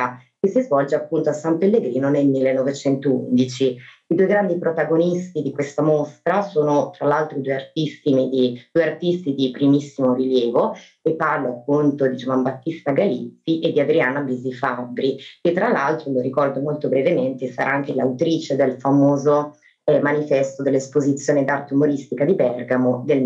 che si svolge appunto a San Pellegrino nel millenovecentoundici. I due grandi protagonisti di questa mostra sono tra l'altro due artisti di, due artisti di primissimo rilievo, e parlo appunto di Giovan Battista Galizzi e di Adriana Bisi Fabbri, che tra l'altro, lo ricordo molto brevemente, sarà anche l'autrice del famoso eh, manifesto dell'esposizione d'arte umoristica di Bergamo del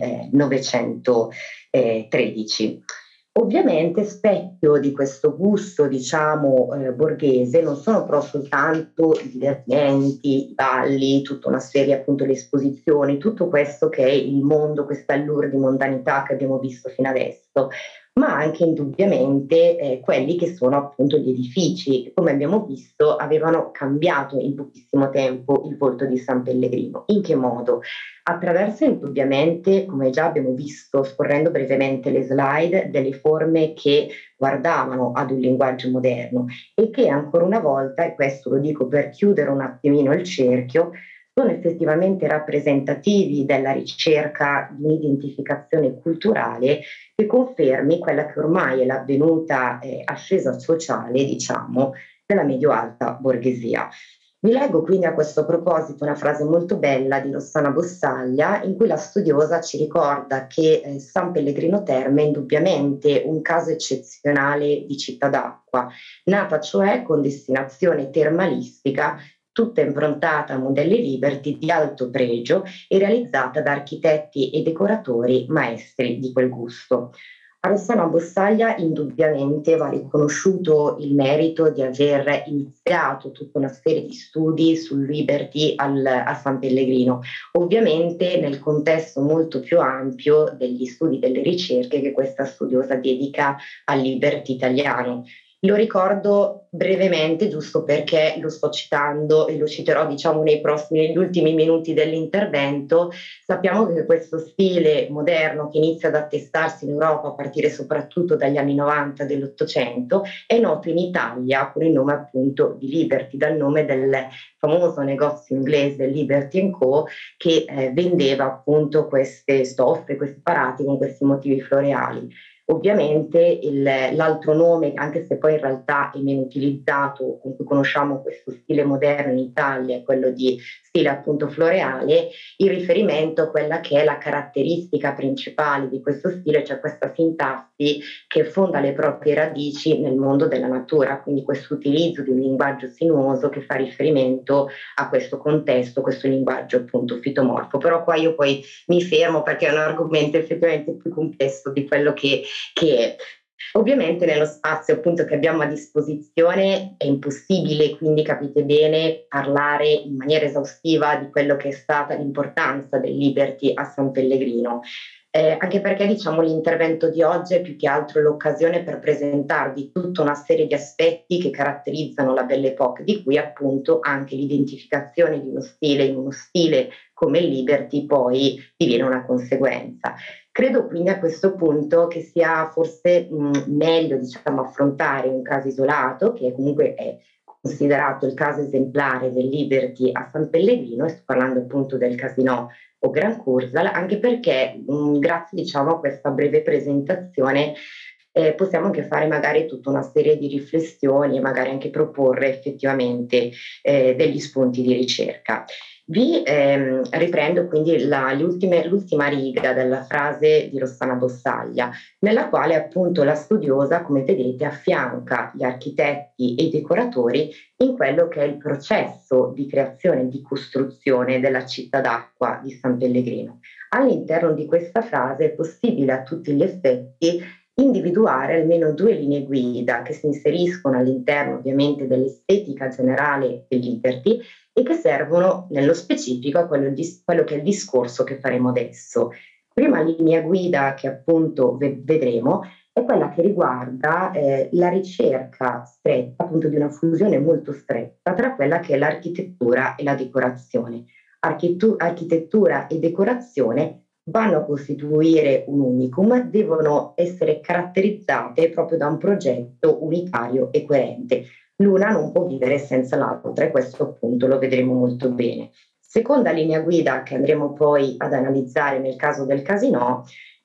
millenovecentotredici. Ovviamente specchio di questo gusto, diciamo, eh, borghese non sono però soltanto i divertimenti, i balli, tutta una serie appunto di esposizioni, tutto questo che è il mondo, questa allure di mondanità che abbiamo visto fino adesso, ma anche indubbiamente eh, quelli che sono appunto gli edifici che, come abbiamo visto, avevano cambiato in pochissimo tempo il volto di San Pellegrino. In che modo? Attraverso indubbiamente, come già abbiamo visto scorrendo brevemente le slide, delle forme che guardavano ad un linguaggio moderno e che ancora una volta, e questo lo dico per chiudere un attimino il cerchio, sono effettivamente rappresentativi della ricerca di un'identificazione culturale che confermi quella che ormai è l'avvenuta eh, ascesa sociale, diciamo, della medio-alta borghesia. Vi leggo quindi a questo proposito una frase molto bella di Rossana Bossaglia, in cui la studiosa ci ricorda che eh, San Pellegrino Terme è indubbiamente un caso eccezionale di città d'acqua, nata cioè con destinazione termalistica, tutta improntata a modelli Liberty di alto pregio e realizzata da architetti e decoratori maestri di quel gusto. A Rossana Bossaglia indubbiamente va riconosciuto il merito di aver iniziato tutta una serie di studi sul Liberty al, a San Pellegrino, ovviamente nel contesto molto più ampio degli studi, delle ricerche che questa studiosa dedica al Liberty italiano. Lo ricordo brevemente, giusto perché lo sto citando e lo citerò, diciamo, nei prossimi, negli ultimi minuti dell'intervento. Sappiamo che questo stile moderno, che inizia ad attestarsi in Europa a partire soprattutto dagli anni novanta dell'Ottocento, è noto in Italia con il nome appunto di Liberty, dal nome del famoso negozio inglese Liberty and Co, che eh, vendeva appunto queste stoffe, questi parati con questi motivi floreali. Ovviamente il, l'altro nome, anche se poi in realtà è meno utilizzato, con cui conosciamo questo stile moderno in Italia, è quello di stile appunto floreale, il riferimento a quella che è la caratteristica principale di questo stile, cioè questa sintassi che fonda le proprie radici nel mondo della natura, quindi questo utilizzo di un linguaggio sinuoso che fa riferimento a questo contesto, questo linguaggio appunto fitomorfo. Però qua io poi mi fermo perché è un argomento effettivamente più complesso di quello che che è. Ovviamente nello spazio appunto che abbiamo a disposizione è impossibile, quindi capite bene, parlare in maniera esaustiva di quello che è stata l'importanza del Liberty a San Pellegrino. Eh, anche perché diciamo l'intervento di oggi è più che altro l'occasione per presentarvi tutta una serie di aspetti che caratterizzano la Belle Époque, di cui appunto anche l'identificazione di uno stile in uno stile come il Liberty poi diviene una conseguenza. Credo quindi a questo punto che sia forse mh, meglio, diciamo, affrontare un caso isolato, che comunque è considerato il caso esemplare del Liberty a San Pellegrino, e sto parlando appunto del Casino o Gran Cursal, anche perché mh, grazie, diciamo, a questa breve presentazione eh, possiamo anche fare magari tutta una serie di riflessioni e magari anche proporre effettivamente eh, degli spunti di ricerca. Vi ehm, riprendo quindi la, l'ultima riga della frase di Rossana Bossaglia, nella quale appunto la studiosa, come vedete, affianca gli architetti e i decoratori in quello che è il processo di creazione e di costruzione della città d'acqua di San Pellegrino. All'interno di questa frase è possibile a tutti gli effetti individuare almeno due linee guida che si inseriscono all'interno ovviamente dell'estetica generale del Liberty e che servono nello specifico a quello, di, quello che è il discorso che faremo adesso. Prima linea guida che appunto vedremo è quella che riguarda eh, la ricerca stretta, appunto di una fusione molto stretta tra quella che è l'architettura e la decorazione. Architu- architettura e decorazione vanno a costituire un unicum, devono essere caratterizzate proprio da un progetto unitario e coerente. L'una non può vivere senza l'altra e questo appunto lo vedremo molto bene. Seconda linea guida che andremo poi ad analizzare nel caso del Casino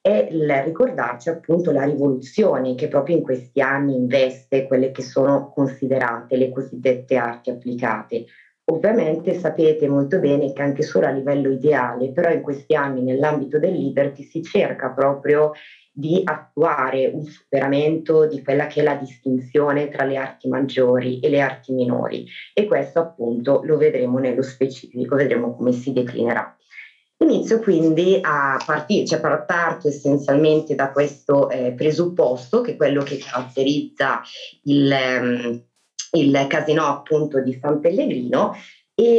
è il ricordarci appunto la rivoluzione che proprio in questi anni investe quelle che sono considerate le cosiddette arti applicate. Ovviamente sapete molto bene che anche solo a livello ideale, però in questi anni nell'ambito del Liberty si cerca proprio di attuare un superamento di quella che è la distinzione tra le arti maggiori e le arti minori, e questo appunto lo vedremo nello specifico, vedremo come si declinerà. Inizio quindi a partire, cioè parto essenzialmente da questo eh, presupposto, che è quello che caratterizza il, um, il Casinò appunto di San Pellegrino, e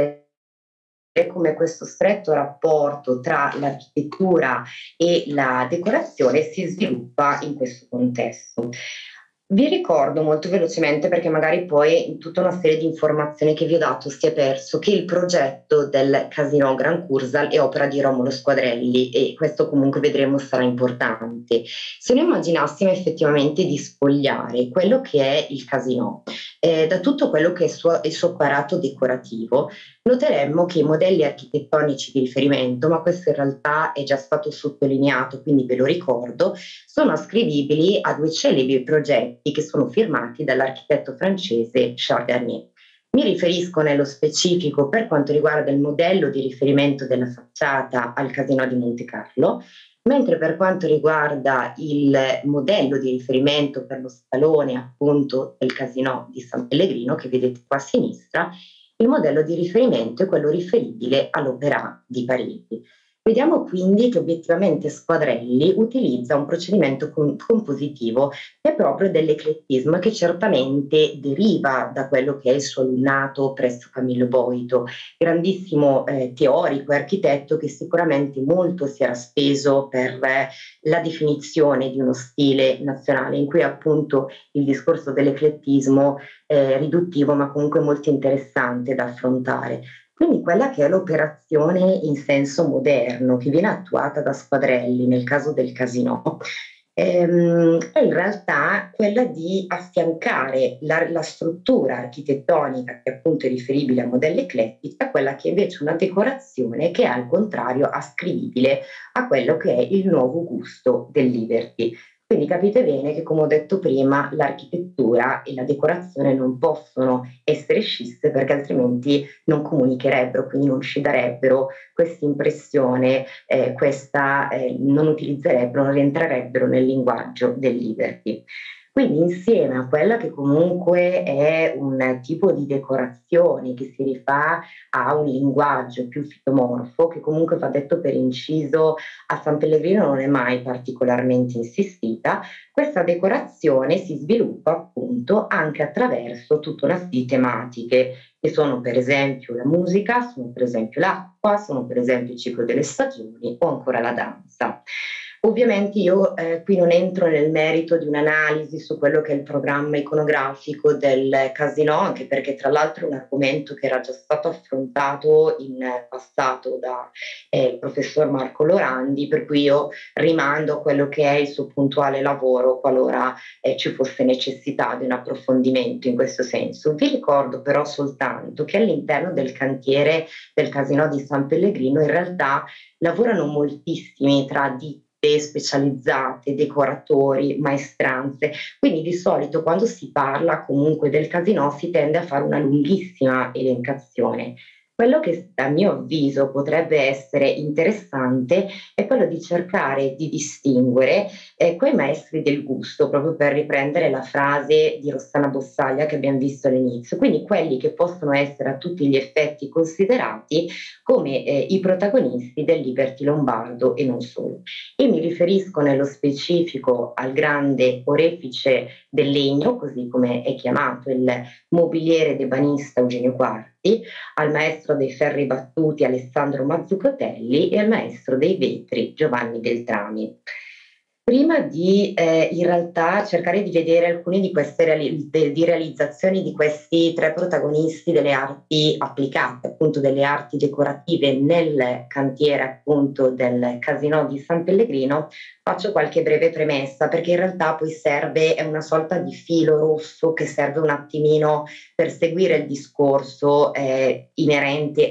eh, come questo stretto rapporto tra l'architettura e la decorazione si sviluppa in questo contesto. Vi ricordo molto velocemente, perché magari poi in tutta una serie di informazioni che vi ho dato si è perso, che il progetto del Casinò Gran Cursal è opera di Romolo Squadrelli, e questo comunque vedremo sarà importante. Se noi immaginassimo effettivamente di spogliare quello che è il Casinò eh, da tutto quello che è il suo, il suo apparato decorativo, noteremmo che i modelli architettonici di riferimento, ma questo in realtà è già stato sottolineato, quindi ve lo ricordo, sono ascrivibili a due celebri progetti che sono firmati dall'architetto francese Charles Garnier. Mi riferisco nello specifico, per quanto riguarda il modello di riferimento della facciata, al Casinò di Monte Carlo, mentre per quanto riguarda il modello di riferimento per lo scalone appunto del Casinò di San Pellegrino, che vedete qua a sinistra, il modello di riferimento è quello riferibile all'Opéra di Parigi. Vediamo quindi che obiettivamente Squadrelli utilizza un procedimento com- compositivo che è proprio dell'eclettismo, che certamente deriva da quello che è il suo alunnato presso Camillo Boito, grandissimo eh, teorico e architetto che sicuramente molto si era speso per eh, la definizione di uno stile nazionale, in cui appunto il discorso dell'eclettismo è riduttivo ma comunque molto interessante da affrontare. Quindi quella che è l'operazione in senso moderno che viene attuata da Squadrelli nel caso del Casinò ehm, è in realtà quella di affiancare la, la struttura architettonica, che appunto è riferibile a modelli eclettici, a quella che è invece una decorazione che è al contrario ascrivibile a quello che è il nuovo gusto del Liberty. Quindi capite bene che, come ho detto prima, l'architettura e la decorazione non possono essere scisse, perché altrimenti non comunicherebbero, quindi non ci darebbero questa impressione, eh, questa, eh, non utilizzerebbero, non rientrerebbero nel linguaggio del Liberty. Quindi insieme a quella che comunque è un tipo di decorazione che si rifà a un linguaggio più fitomorfo, che comunque va detto per inciso a San Pellegrino non è mai particolarmente insistita, questa decorazione si sviluppa appunto anche attraverso tutta una serie di tematiche che sono per esempio la musica, sono per esempio l'acqua, sono per esempio il ciclo delle stagioni o ancora la danza. Ovviamente io eh, qui non entro nel merito di un'analisi su quello che è il programma iconografico del Casinò, anche perché tra l'altro è un argomento che era già stato affrontato in passato da eh, il professor Marco Lorandi, per cui io rimando a quello che è il suo puntuale lavoro qualora eh, ci fosse necessità di un approfondimento in questo senso. Vi ricordo però soltanto che all'interno del cantiere del Casinò di San Pellegrino in realtà lavorano moltissimi tra ditte specializzate, decoratori, maestranze, quindi di solito quando si parla comunque del Casinò si tende a fare una lunghissima elencazione. Quello che a mio avviso potrebbe essere interessante è quello di cercare di distinguere eh, quei maestri del gusto, proprio per riprendere la frase di Rossana Bossaglia che abbiamo visto all'inizio, quindi quelli che possono essere a tutti gli effetti considerati come eh, i protagonisti del Liberty lombardo e non solo. E mi riferisco nello specifico al grande orefice del legno, così come è chiamato il mobiliere debanista Eugenio Quarti, al maestro dei ferri battuti Alessandro Mazzucotelli e al maestro dei vetri Giovanni Beltrami. Prima di eh, in realtà cercare di vedere alcune di queste reali- de- di realizzazioni di questi tre protagonisti delle arti applicate, appunto delle arti decorative nel cantiere appunto del Casinò di San Pellegrino, faccio qualche breve premessa, perché in realtà poi serve, è una sorta di filo rosso che serve un attimino per seguire il discorso eh, inerente a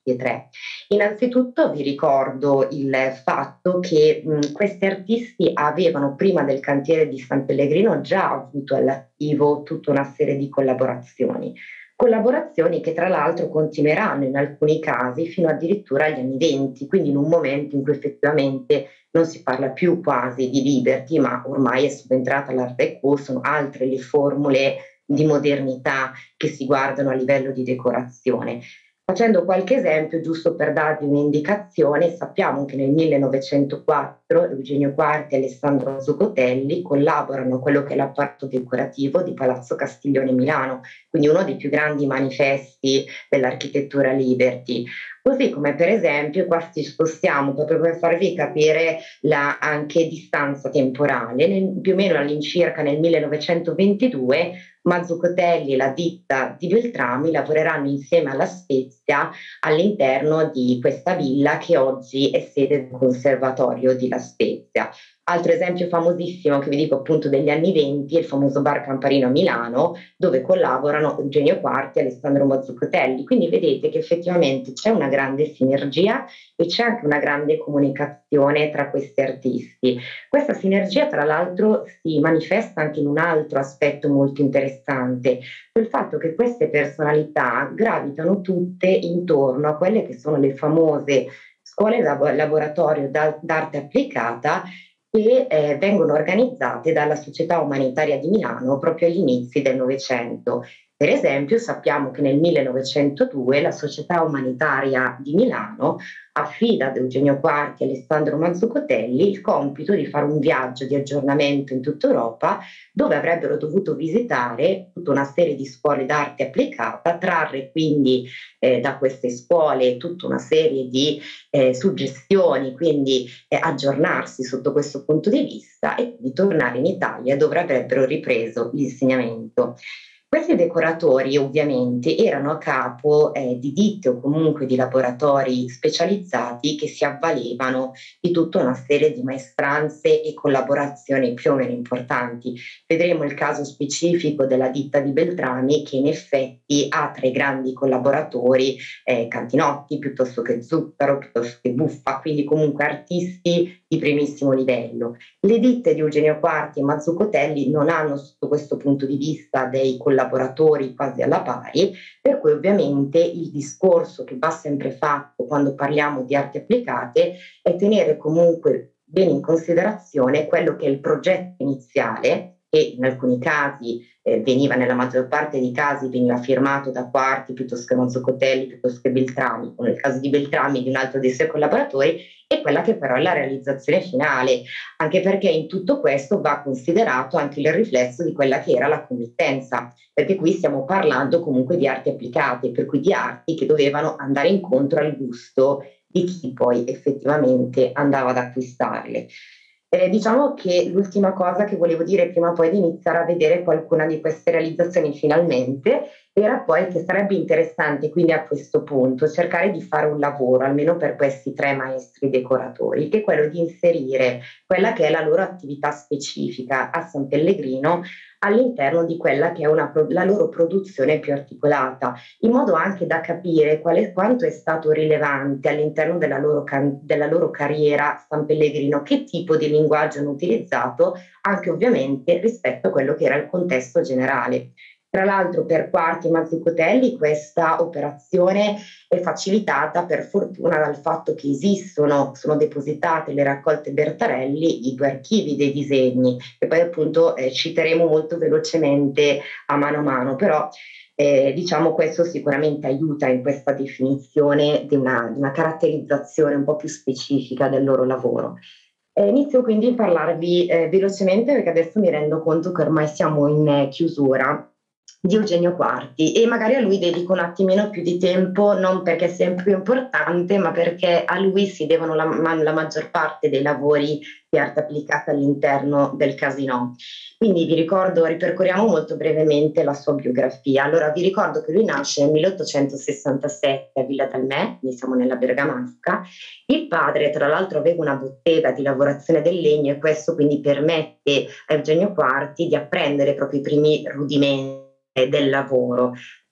tutti e tre. Innanzitutto vi ricordo il fatto che mh, questi artisti avevano prima del cantiere di San Pellegrino già avuto all'attivo tutta una serie di collaborazioni. Collaborazioni che tra l'altro continueranno in alcuni casi fino addirittura agli anni venti, quindi in un momento in cui effettivamente non si parla più quasi di Liberty, ma ormai è subentrata l'Art Déco, sono altre le formule di modernità che si guardano a livello di decorazione. Facendo qualche esempio, giusto per darvi un'indicazione, sappiamo che nel millenovecentoquattro Eugenio Quarti e Alessandro Zuccotelli collaborano a quello che è l'apparato decorativo di Palazzo Castiglione Milano, quindi uno dei più grandi manifesti dell'architettura Liberty. Così come per esempio, qua ci spostiamo proprio per farvi capire la anche distanza temporale, nel, più o meno all'incirca nel millenovecentoventidue Mazzuccotelli e la ditta di Beltrami lavoreranno insieme alla Spezia all'interno di questa villa che oggi è sede del Conservatorio di La Spezia. Altro esempio famosissimo che vi dico appunto degli anni venti è il famoso Bar Camparino a Milano, dove collaborano Eugenio Quarti e Alessandro Mazzuccotelli. Quindi vedete che effettivamente c'è una grande sinergia e c'è anche una grande comunicazione tra questi artisti. Questa sinergia tra l'altro si manifesta anche in un altro aspetto molto interessante, il fatto che queste personalità gravitano tutte intorno a quelle che sono le famose scuole laboratorio d'arte applicata che eh, vengono organizzate dalla Società Umanitaria di Milano proprio agli inizi del Novecento. Per esempio, sappiamo che nel millenovecentodue la Società Umanitaria di Milano affida ad Eugenio Quarti e Alessandro Mazzuccotelli il compito di fare un viaggio di aggiornamento in tutta Europa, dove avrebbero dovuto visitare tutta una serie di scuole d'arte applicata, trarre quindi eh, da queste scuole tutta una serie di eh, suggestioni, quindi eh, aggiornarsi sotto questo punto di vista e di tornare in Italia dove avrebbero ripreso l'insegnamento. Questi decoratori ovviamente erano a capo eh, di ditte o comunque di laboratori specializzati che si avvalevano di tutta una serie di maestranze e collaborazioni più o meno importanti. Vedremo il caso specifico della ditta di Beltrami che in effetti ha tra i grandi collaboratori eh, Cantinotti piuttosto che Zuccaro, piuttosto che Buffa, quindi comunque artisti di primissimo livello. Le ditte di Eugenio Quarti e Mazzuccotelli non hanno sotto questo punto di vista dei collaboratori quasi alla pari, per cui ovviamente il discorso che va sempre fatto quando parliamo di arti applicate è tenere comunque bene in considerazione quello che è il progetto iniziale, che in alcuni casi eh, veniva, nella maggior parte dei casi veniva firmato da Quarti piuttosto che Mazzuccotelli piuttosto che Beltrami, o nel caso di Beltrami di un altro dei suoi collaboratori, e quella che però è la realizzazione finale, anche perché in tutto questo va considerato anche il riflesso di quella che era la committenza, perché qui stiamo parlando comunque di arti applicate, per cui di arti che dovevano andare incontro al gusto di chi poi effettivamente andava ad acquistarle. Eh, diciamo che l'ultima cosa che volevo dire prima poi di iniziare a vedere qualcuna di queste realizzazioni finalmente era poi che sarebbe interessante quindi a questo punto cercare di fare un lavoro, almeno per questi tre maestri decoratori, che è quello di inserire quella che è la loro attività specifica a San Pellegrino all'interno di quella che è una, la loro produzione più articolata, in modo anche da capire quale, quanto è stato rilevante all'interno della loro, can, della loro carriera San Pellegrino, che tipo di linguaggio hanno utilizzato, anche ovviamente rispetto a quello che era il contesto generale. Tra l'altro per Quarti e Mazzuccotelli questa operazione è facilitata per fortuna dal fatto che esistono, sono depositate le raccolte Bertarelli, i due archivi dei disegni, che poi appunto eh, citeremo molto velocemente a mano a mano, però eh, diciamo questo sicuramente aiuta in questa definizione di una, di una caratterizzazione un po' più specifica del loro lavoro. Eh, inizio quindi a parlarvi eh, velocemente perché adesso mi rendo conto che ormai siamo in eh, chiusura di Eugenio Quarti e magari a lui dedico un attimino più di tempo, non perché sia più importante, ma perché a lui si devono la, la maggior parte dei lavori di arte applicata all'interno del Casino. Quindi vi ricordo, ripercorriamo molto brevemente la sua biografia. Allora vi ricordo che lui nasce nel milleottocentosessantasette a Villa d'Almè, quindi siamo nella Bergamasca. Il padre tra l'altro aveva una bottega di lavorazione del legno e questo quindi permette a Eugenio Quarti di apprendere proprio i primi rudimenti del lavoro.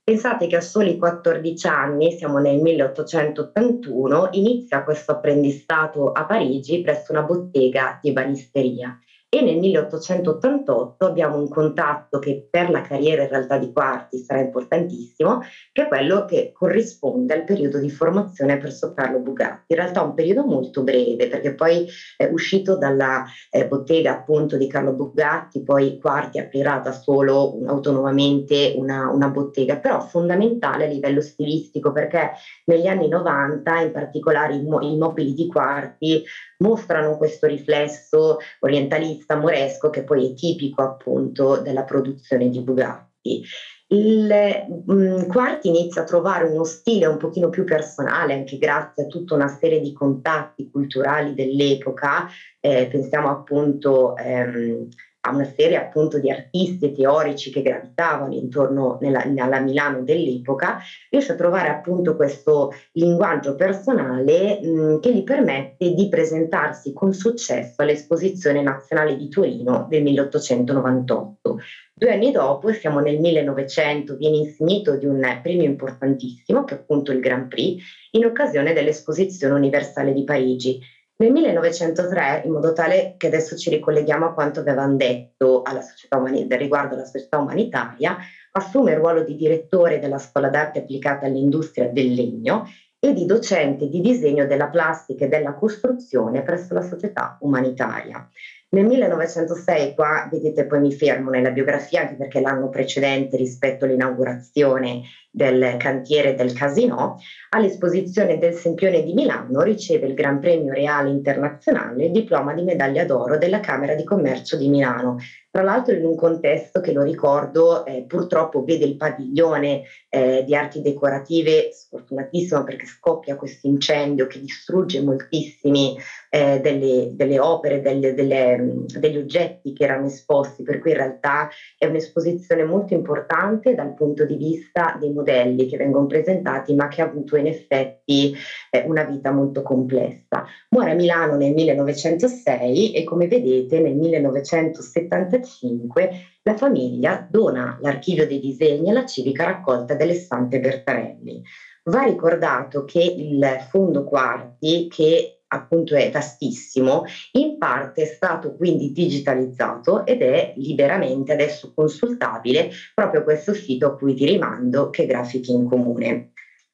Pensate che a soli quattordici anni, siamo nel milleottocentottantuno, inizia questo apprendistato a Parigi presso una bottega di ebanisteria e nel milleottocentottantotto abbiamo un contatto che per la carriera in realtà di Quarti sarà importantissimo, che è quello che corrisponde al periodo di formazione presso Carlo Bugatti. In realtà un periodo molto breve, perché poi è uscito dalla eh, bottega appunto di Carlo Bugatti, poi Quarti aprirà da solo un, autonomamente una, una bottega, però fondamentale a livello stilistico, perché negli anni novanta in particolare i, mo- i mobili di Quarti mostrano questo riflesso orientalista, moresco, che poi è tipico appunto della produzione di Bugatti. Il mh, Quarti inizia a trovare uno stile un pochino più personale, anche grazie a tutta una serie di contatti culturali dell'epoca. Eh, pensiamo appunto ehm, a una serie appunto di artisti e teorici che gravitavano intorno nella, alla Milano dell'epoca. Riesce a trovare appunto questo linguaggio personale mh, che gli permette di presentarsi con successo all'Esposizione Nazionale di Torino del milleottocentonovantotto. Due anni dopo, siamo nel millenovecento, viene insignito di un premio importantissimo, che è appunto il Grand Prix, in occasione dell'Esposizione Universale di Parigi. Nel millenovecentotre, in modo tale che adesso ci ricolleghiamo a quanto avevano detto alla società umani- riguardo alla società umanitaria, assume il ruolo di direttore della Scuola d'Arte applicata all'industria del legno e di docente di disegno della plastica e della costruzione presso la società umanitaria. Nel millenovecentosei, qua vedete, poi mi fermo nella biografia anche perché l'anno precedente rispetto all'inaugurazione del cantiere del Casino, all'esposizione del Sempione di Milano riceve il Gran Premio Reale Internazionale e il diploma di medaglia d'oro della Camera di Commercio di Milano. Tra l'altro in un contesto che, lo ricordo, eh, purtroppo vede il padiglione eh, di arti decorative sfortunatissimo perché scoppia questo incendio che distrugge moltissimi eh, delle, delle opere, delle, delle, degli oggetti che erano esposti, per cui in realtà è un'esposizione molto importante dal punto di vista dei modelli che vengono presentati, ma che ha avuto in effetti eh, una vita molto complessa. Muore a Milano nel millenovecentosei e, come vedete, nel millenovecentosettantacinque la famiglia dona l'archivio dei disegni alla civica raccolta delle Sante Bertarelli. Va ricordato che il fondo Quarti, che appunto è vastissimo, in parte è stato quindi digitalizzato ed è liberamente adesso consultabile proprio questo sito a cui vi rimando, che è Grafiche in Comune.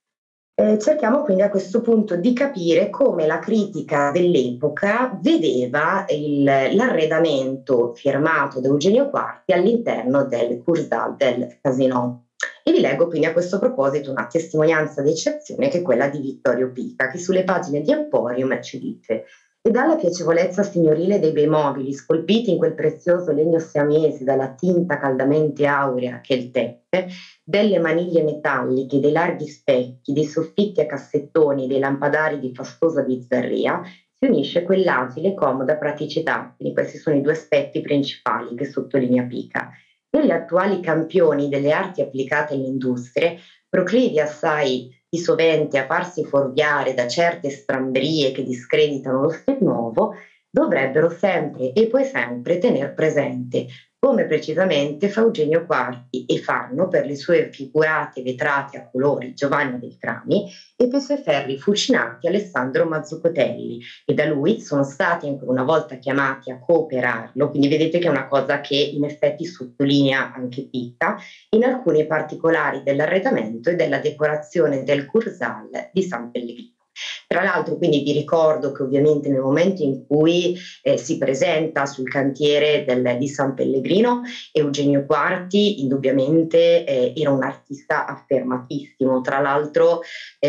Eh, cerchiamo quindi a questo punto di capire come la critica dell'epoca vedeva il, l'arredamento firmato da Eugenio Quarti all'interno del Kursaal del Casino. E vi leggo quindi a questo proposito una testimonianza d'eccezione che è quella di Vittorio Pica, che sulle pagine di Emporium ci dice: e dalla piacevolezza signorile dei bei mobili scolpiti in quel prezioso legno siamese dalla tinta caldamente aurea che è il teppe, delle maniglie metalliche, dei larghi specchi, dei soffitti a cassettoni, dei lampadari di fastosa bizzarria, si unisce quell'agile e comoda praticità. Quindi questi sono i due aspetti principali che sottolinea Pica. Negli attuali campioni delle arti applicate alle industrie, proclivi assai di sovente a farsi fuorviare da certe stramberie che discreditano lo stil nuovo, dovrebbero sempre e poi sempre tener presente come precisamente fa Eugenio Quarti e fanno per le sue figurate vetrate a colori Giovanni Beltrami e per i suoi ferri fucinati Alessandro Mazzucotelli, e da lui sono stati ancora una volta chiamati a cooperarlo, quindi vedete che è una cosa che in effetti sottolinea anche Pica, in alcuni particolari dell'arredamento e della decorazione del Kursaal di San Pellegrino. Tra l'altro, quindi vi ricordo che ovviamente nel momento in cui eh, si presenta sul cantiere del, di San Pellegrino, Eugenio Quarti indubbiamente eh, era un artista affermatissimo. Tra l'altro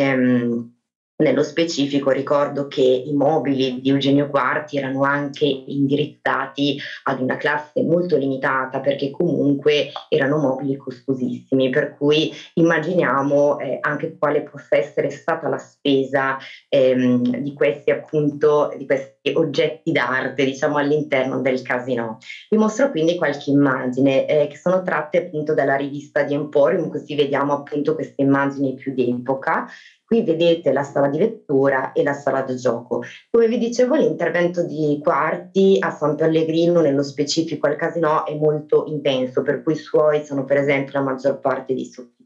ehm, nello specifico ricordo che i mobili di Eugenio Quarti erano anche indirizzati ad una classe molto limitata, perché comunque erano mobili costosissimi, per cui immaginiamo eh, anche quale possa essere stata la spesa ehm, di questi appunto di questi oggetti d'arte, diciamo, all'interno del Casino. Vi mostro quindi qualche immagine eh, che sono tratte appunto dalla rivista di Emporium, così vediamo appunto queste immagini più d'epoca. Qui vedete la sala di lettura e la sala da gioco. Come vi dicevo, l'intervento di Quarti a San Pellegrino, nello specifico al Casino, è molto intenso, per cui i suoi sono per esempio la maggior parte di soffitti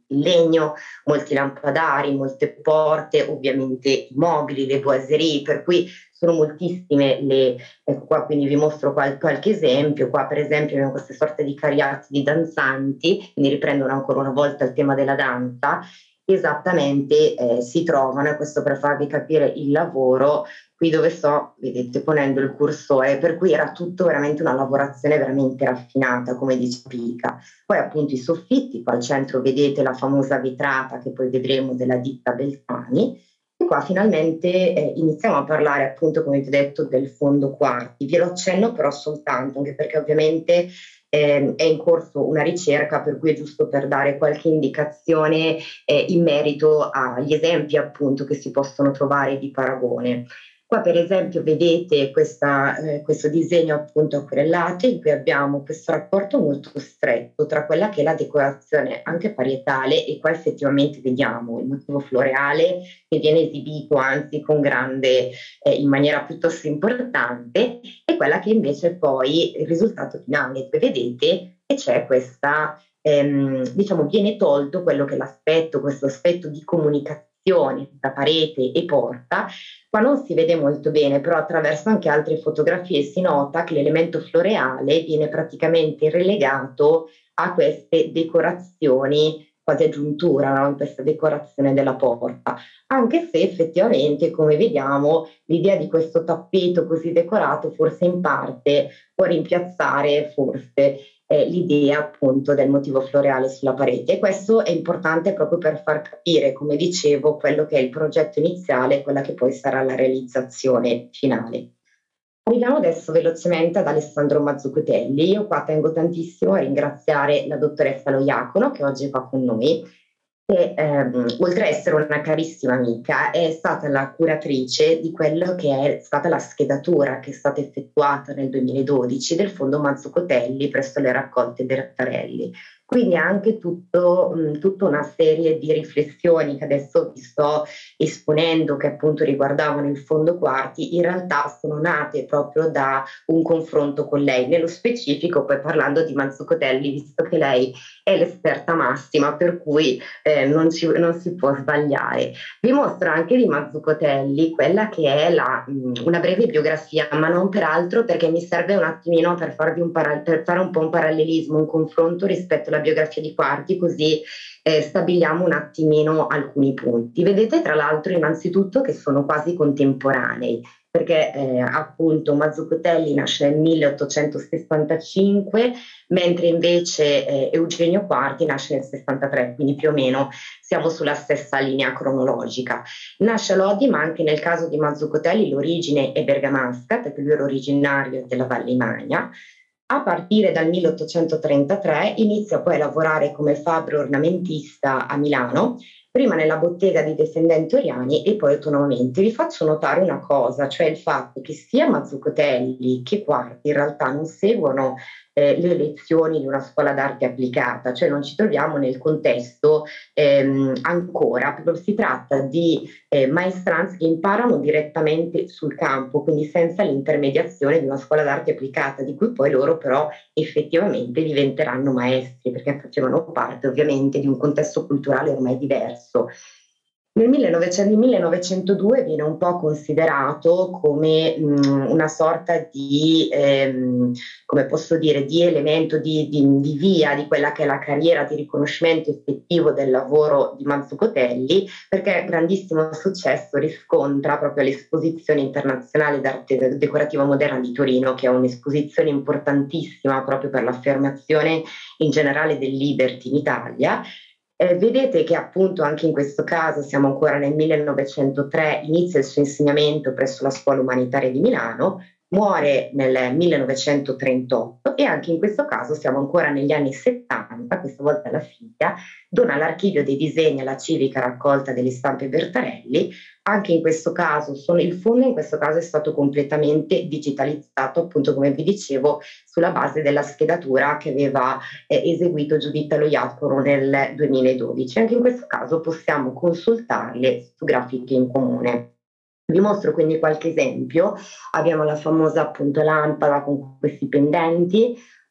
in legno, molti lampadari, molte porte, ovviamente i mobili, le boiserie, per cui sono moltissime le, ecco qua, quindi vi mostro qual- qualche esempio. Qua per esempio abbiamo queste sorte di cariati di danzanti, quindi riprendono ancora una volta il tema della danza, esattamente eh, si trovano, e questo per farvi capire il lavoro, qui dove sto, vedete, ponendo il cursore, per cui era tutto veramente una lavorazione veramente raffinata, come dice Pica. Poi appunto i soffitti, qua al centro vedete la famosa vetrata che poi vedremo della ditta Beltrami, e qua finalmente eh, iniziamo a parlare appunto, come vi ho detto, del fondo quarti. Vi lo accenno però soltanto, anche perché ovviamente eh, è in corso una ricerca, per cui è giusto per dare qualche indicazione eh, in merito agli esempi appunto che si possono trovare di paragone. Qua per esempio vedete questa, eh, questo disegno appunto acquerellato, in cui abbiamo questo rapporto molto stretto tra quella che è la decorazione anche parietale, e qua effettivamente vediamo il motivo floreale che viene esibito anzi con grande, eh, in maniera piuttosto importante, e quella che invece è poi il risultato finale, dove vedete che c'è questa, ehm, diciamo, viene tolto quello che è l'aspetto, questo aspetto di comunicazione tra parete e porta. Qua non si vede molto bene, però attraverso anche altre fotografie si nota che l'elemento floreale viene praticamente relegato a queste decorazioni quasi a giuntura, no? In questa decorazione della porta, anche se effettivamente, come vediamo, l'idea di questo tappeto così decorato forse in parte può rimpiazzare forse eh, l'idea appunto del motivo floreale sulla parete, e questo è importante proprio per far capire, come dicevo, quello che è il progetto iniziale e quella che poi sarà la realizzazione finale. Arriviamo adesso velocemente ad Alessandro Mazzucotelli. Io qua tengo tantissimo a ringraziare la dottoressa Loiacono, che oggi è qua con noi, che ehm, oltre a essere una carissima amica è stata la curatrice di quello che è stata la schedatura che è stata effettuata nel duemiladodici del fondo Mazzucotelli presso le raccolte Bertarelli. Quindi anche tutto, mh, tutta una serie di riflessioni che adesso vi sto esponendo, che appunto riguardavano il fondo quarti, in realtà sono nate proprio da un confronto con lei. Nello specifico, poi parlando di Mazzucotelli, visto che lei è l'esperta massima, per cui eh, non, ci, non si può sbagliare. Vi mostro anche di Mazzucotelli quella che è la, mh, una breve biografia, ma non per altro, perché mi serve un attimino per, farvi un para- per fare un po' un parallelismo, un confronto rispetto alla biografia di Quarti, così eh, stabiliamo un attimino alcuni punti. Vedete tra l'altro innanzitutto che sono quasi contemporanei, perché eh, appunto Mazzucotelli nasce nel milleottocentosessantacinque, mentre invece eh, Eugenio Quarti nasce nel sessantatré, quindi più o meno siamo sulla stessa linea cronologica. Nasce a Lodi, ma anche nel caso di Mazzucotelli l'origine è bergamasca, perché lui era originario della Valle Magna. A partire dal milleottocentotrentatré inizia poi a lavorare come fabbro ornamentista a Milano, prima nella bottega di Descendenti Oriani e poi autonomamente. Vi faccio notare una cosa, cioè il fatto che sia Mazzucotelli che Quarti in realtà non seguono eh, le lezioni di una scuola d'arte applicata, cioè non ci troviamo nel contesto ehm, ancora, proprio si tratta di eh, maestranze che imparano direttamente sul campo, quindi senza l'intermediazione di una scuola d'arte applicata, di cui poi loro però effettivamente diventeranno maestri, perché facevano parte ovviamente di un contesto culturale ormai diverso. Nel millenovecento, nel millenovecentodue viene un po' considerato come mh, una sorta di, ehm, come posso dire, di elemento di, di, di via di quella che è la carriera di riconoscimento effettivo del lavoro di Mazzucotelli, perché grandissimo successo riscontra proprio l'Esposizione internazionale d'arte decorativa moderna di Torino, che è un'esposizione importantissima proprio per l'affermazione in generale del Liberty in Italia. Eh, vedete che appunto anche in questo caso siamo ancora nel millenovecentotre, inizia il suo insegnamento presso la Scuola Umanitaria di Milano, muore nel millenovecentotrentotto, e anche in questo caso siamo ancora negli anni settanta, questa volta la figlia dona all'archivio dei disegni alla civica raccolta delle stampe Bertarelli. Anche in questo caso sono, il fondo in questo caso è stato completamente digitalizzato, appunto come vi dicevo, sulla base della schedatura che aveva eh, eseguito Giuditta Loiacono nel duemiladodici. Anche in questo caso possiamo consultarle su Grafiche in Comune. Vi mostro quindi qualche esempio. Abbiamo la famosa appunto lampada con questi pendenti,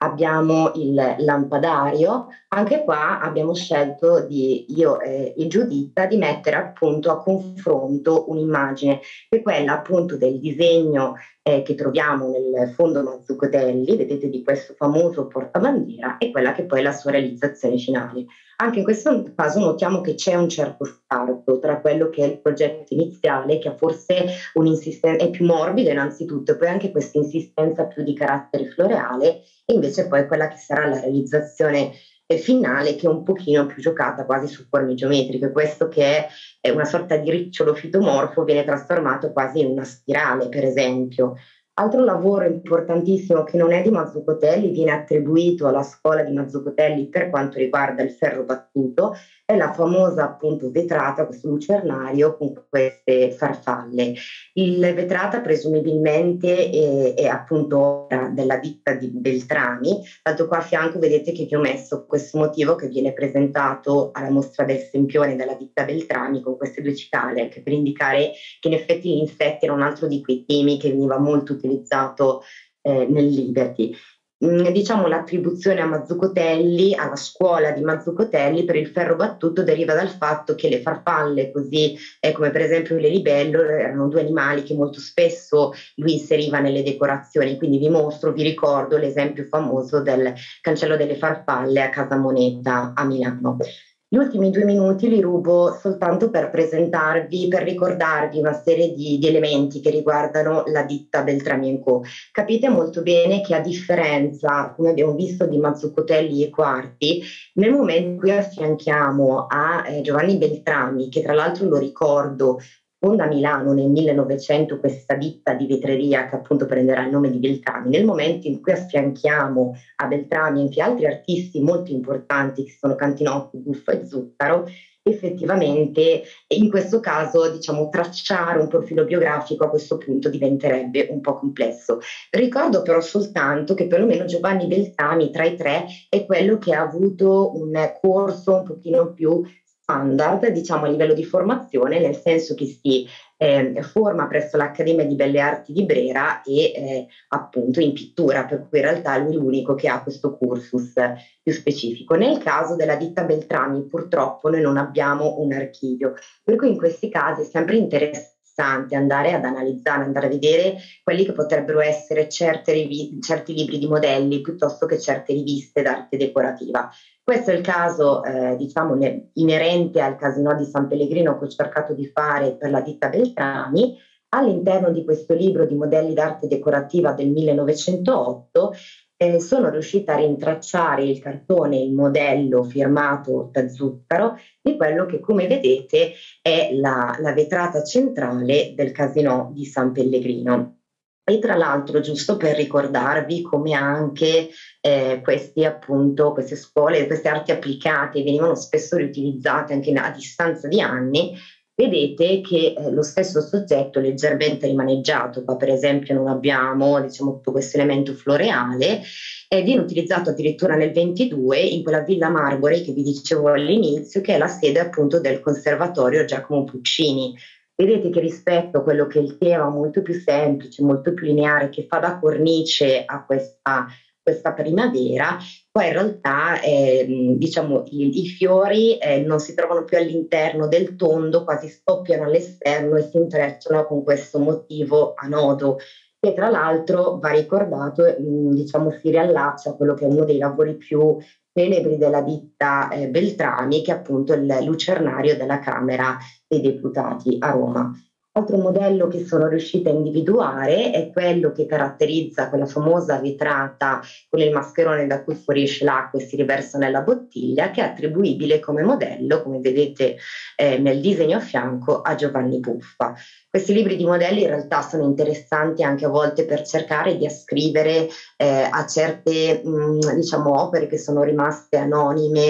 abbiamo il lampadario. Anche qua abbiamo scelto di, io e, e Giuditta, di mettere appunto a confronto un'immagine che è quella appunto del disegno eh, che troviamo nel fondo Mazzucotelli, vedete, di questo famoso portabandiera, e quella che poi è la sua realizzazione finale. Anche in questo caso notiamo che c'è un certo scarto tra quello che è il progetto iniziale, che ha forse un'insistenza, è più morbido innanzitutto, e poi anche questa insistenza più di carattere floreale, e invece poi quella che sarà la realizzazione finale, che è un pochino più giocata quasi su forme geometriche. Questo, che è una sorta di ricciolo fitomorfo, viene trasformato quasi in una spirale, per esempio. Altro lavoro importantissimo che non è di Mazzucotelli, viene attribuito alla scuola di Mazzucotelli per quanto riguarda il ferro battuto, è la famosa appunto vetrata, questo lucernario con queste farfalle. Il vetrata presumibilmente è, è appunto della ditta di Beltrami, tanto qua a fianco vedete che vi ho messo questo motivo che viene presentato alla mostra del Sempione della ditta Beltrami, con queste due cicale, anche per indicare che in effetti gli insetti era un altro di quei temi che veniva molto utilizzato eh, nel Liberty. Mm, diciamo l'attribuzione a Mazzucotelli, alla scuola di Mazzucotelli per il ferro battuto, deriva dal fatto che le farfalle, così eh, come per esempio le libello, erano due animali che molto spesso lui inseriva nelle decorazioni. Quindi vi mostro, vi ricordo l'esempio famoso del cancello delle farfalle a Casa Moneta a Milano. Gli ultimi due minuti li rubo soltanto per presentarvi, per ricordarvi una serie di, di elementi che riguardano la ditta Beltrami and Co. Capite molto bene che, a differenza, come abbiamo visto, di Mazzucotelli e Quarti, nel momento in cui affianchiamo a eh, Giovanni Beltrami, che tra l'altro, lo ricordo, fonda a Milano nel millenovecento questa ditta di vetreria che appunto prenderà il nome di Beltrami, nel momento in cui affianchiamo a Beltrami anche altri artisti molto importanti che sono Cantinotti, Buffo e Zuccaro, effettivamente in questo caso, diciamo, tracciare un profilo biografico a questo punto diventerebbe un po' complesso. Ricordo però soltanto che perlomeno Giovanni Beltrami tra i tre è quello che ha avuto un corso un pochino più standard, diciamo, a livello di formazione, nel senso che si eh, forma presso l'Accademia di Belle Arti di Brera e eh, appunto in pittura, per cui in realtà lui è l'unico che ha questo cursus più specifico. Nel caso della ditta Beltrami purtroppo noi non abbiamo un archivio, per cui in questi casi è sempre interessante andare ad analizzare, andare a vedere quelli che potrebbero essere certe rivi- certi libri di modelli piuttosto che certe riviste d'arte decorativa. Questo è il caso, eh, diciamo, inerente al Casino di San Pellegrino che ho cercato di fare per la ditta Beltrami. All'interno di questo libro di modelli d'arte decorativa del millenovecentootto eh, sono riuscita a rintracciare il cartone, il modello firmato da Zuccaro di quello che, come vedete, è la, la vetrata centrale del Casino di San Pellegrino. E tra l'altro, giusto per ricordarvi come anche eh, questi appunto, queste scuole, queste arti applicate venivano spesso riutilizzate anche a distanza di anni, vedete che eh, lo stesso soggetto leggermente rimaneggiato, qua per esempio non abbiamo, diciamo, tutto questo elemento floreale, eh, viene utilizzato addirittura nel ventidue in quella Villa Marborey che vi dicevo all'inizio, che è la sede appunto del Conservatorio Giacomo Puccini. Vedete che rispetto a quello che è il tema molto più semplice, molto più lineare, che fa da cornice a questa, questa primavera, poi in realtà eh, diciamo, i, i fiori eh, non si trovano più all'interno del tondo, quasi scoppiano all'esterno e si intrecciano con questo motivo a nodo, che tra l'altro va ricordato, mh, diciamo, si riallaccia a quello che è uno dei lavori più celebri della ditta eh, Beltrami, che è appunto il lucernario della Camera dei Deputati a Roma. Altro modello che sono riuscita a individuare è quello che caratterizza quella famosa vetrata con il mascherone da cui fuoriesce l'acqua e si riversa nella bottiglia, che è attribuibile come modello, come vedete eh, nel disegno a fianco, a Giovanni Buffa. Questi libri di modelli in realtà sono interessanti anche a volte per cercare di ascrivere eh, a certe mh, diciamo, opere che sono rimaste anonime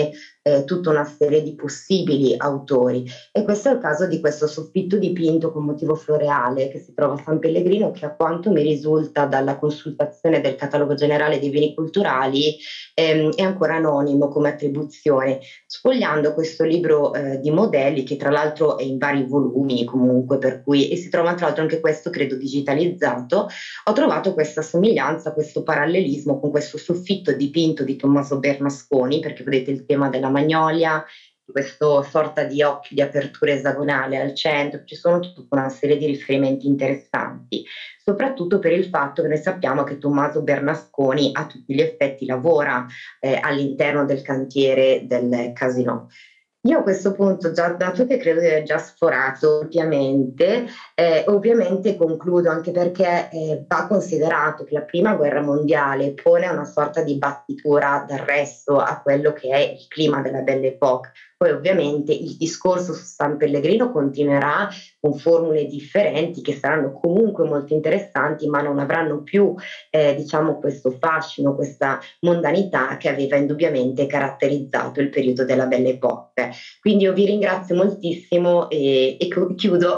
eh, tutta una serie di possibili autori. E questo è il caso di questo soffitto dipinto con motivo floreale che si trova a San Pellegrino, che a quanto mi risulta dalla consultazione del catalogo generale dei beni culturali ehm, è ancora anonimo come attribuzione. Sfogliando questo libro eh, di modelli, che tra l'altro è in vari volumi comunque, per cui, e si trova tra l'altro anche questo credo digitalizzato, ho trovato questa somiglianza, questo parallelismo con questo soffitto dipinto di Tommaso Bernasconi, perché vedete il tema della magnolia, questa sorta di occhio di apertura esagonale al centro, ci sono tutta una serie di riferimenti interessanti, soprattutto per il fatto che noi sappiamo che Tommaso Bernasconi a tutti gli effetti lavora eh, all'interno del cantiere del Casino. Io a questo punto, già, dato che credo di aver già sforato ampiamente, eh, ovviamente concludo anche perché eh, va considerato che la prima guerra mondiale pone una sorta di battitura d'arresto a quello che è il clima della Belle Époque. Poi ovviamente il discorso su San Pellegrino continuerà con formule differenti che saranno comunque molto interessanti, ma non avranno più eh, diciamo questo fascino, questa mondanità che aveva indubbiamente caratterizzato il periodo della Belle Époque. Quindi io vi ringrazio moltissimo e, e chiudo.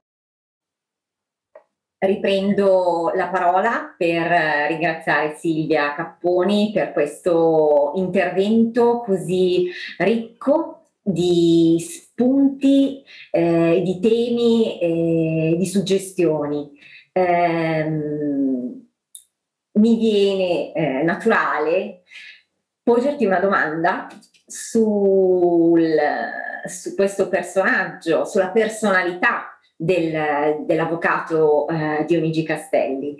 Riprendo la parola per ringraziare Silvia Capponi per questo intervento così ricco di spunti, eh, di temi, eh, di suggestioni. Eh, mi viene eh, naturale porgerti una domanda sul, su questo personaggio, sulla personalità del, dell'avvocato eh, Dionigi Castelli.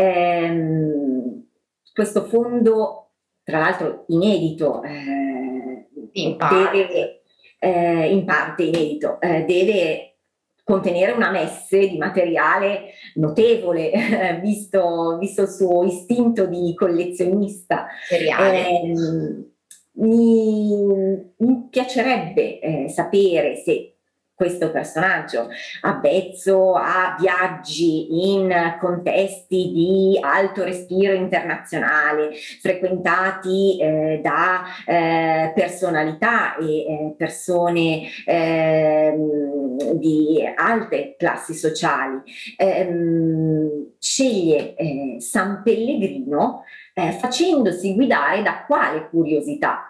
Ehm, questo fondo, tra l'altro inedito, eh, in parte, deve, eh, in parte inedito, eh, deve contenere una messe di materiale notevole, eh, visto, visto il suo istinto di collezionista. Eh, mi, mi piacerebbe eh, sapere se questo personaggio avvezzo a viaggi in contesti di alto respiro internazionale, frequentati eh, da eh, personalità e eh, persone eh, di alte classi sociali, ehm, sceglie eh, San Pellegrino eh, facendosi guidare da quale curiosità?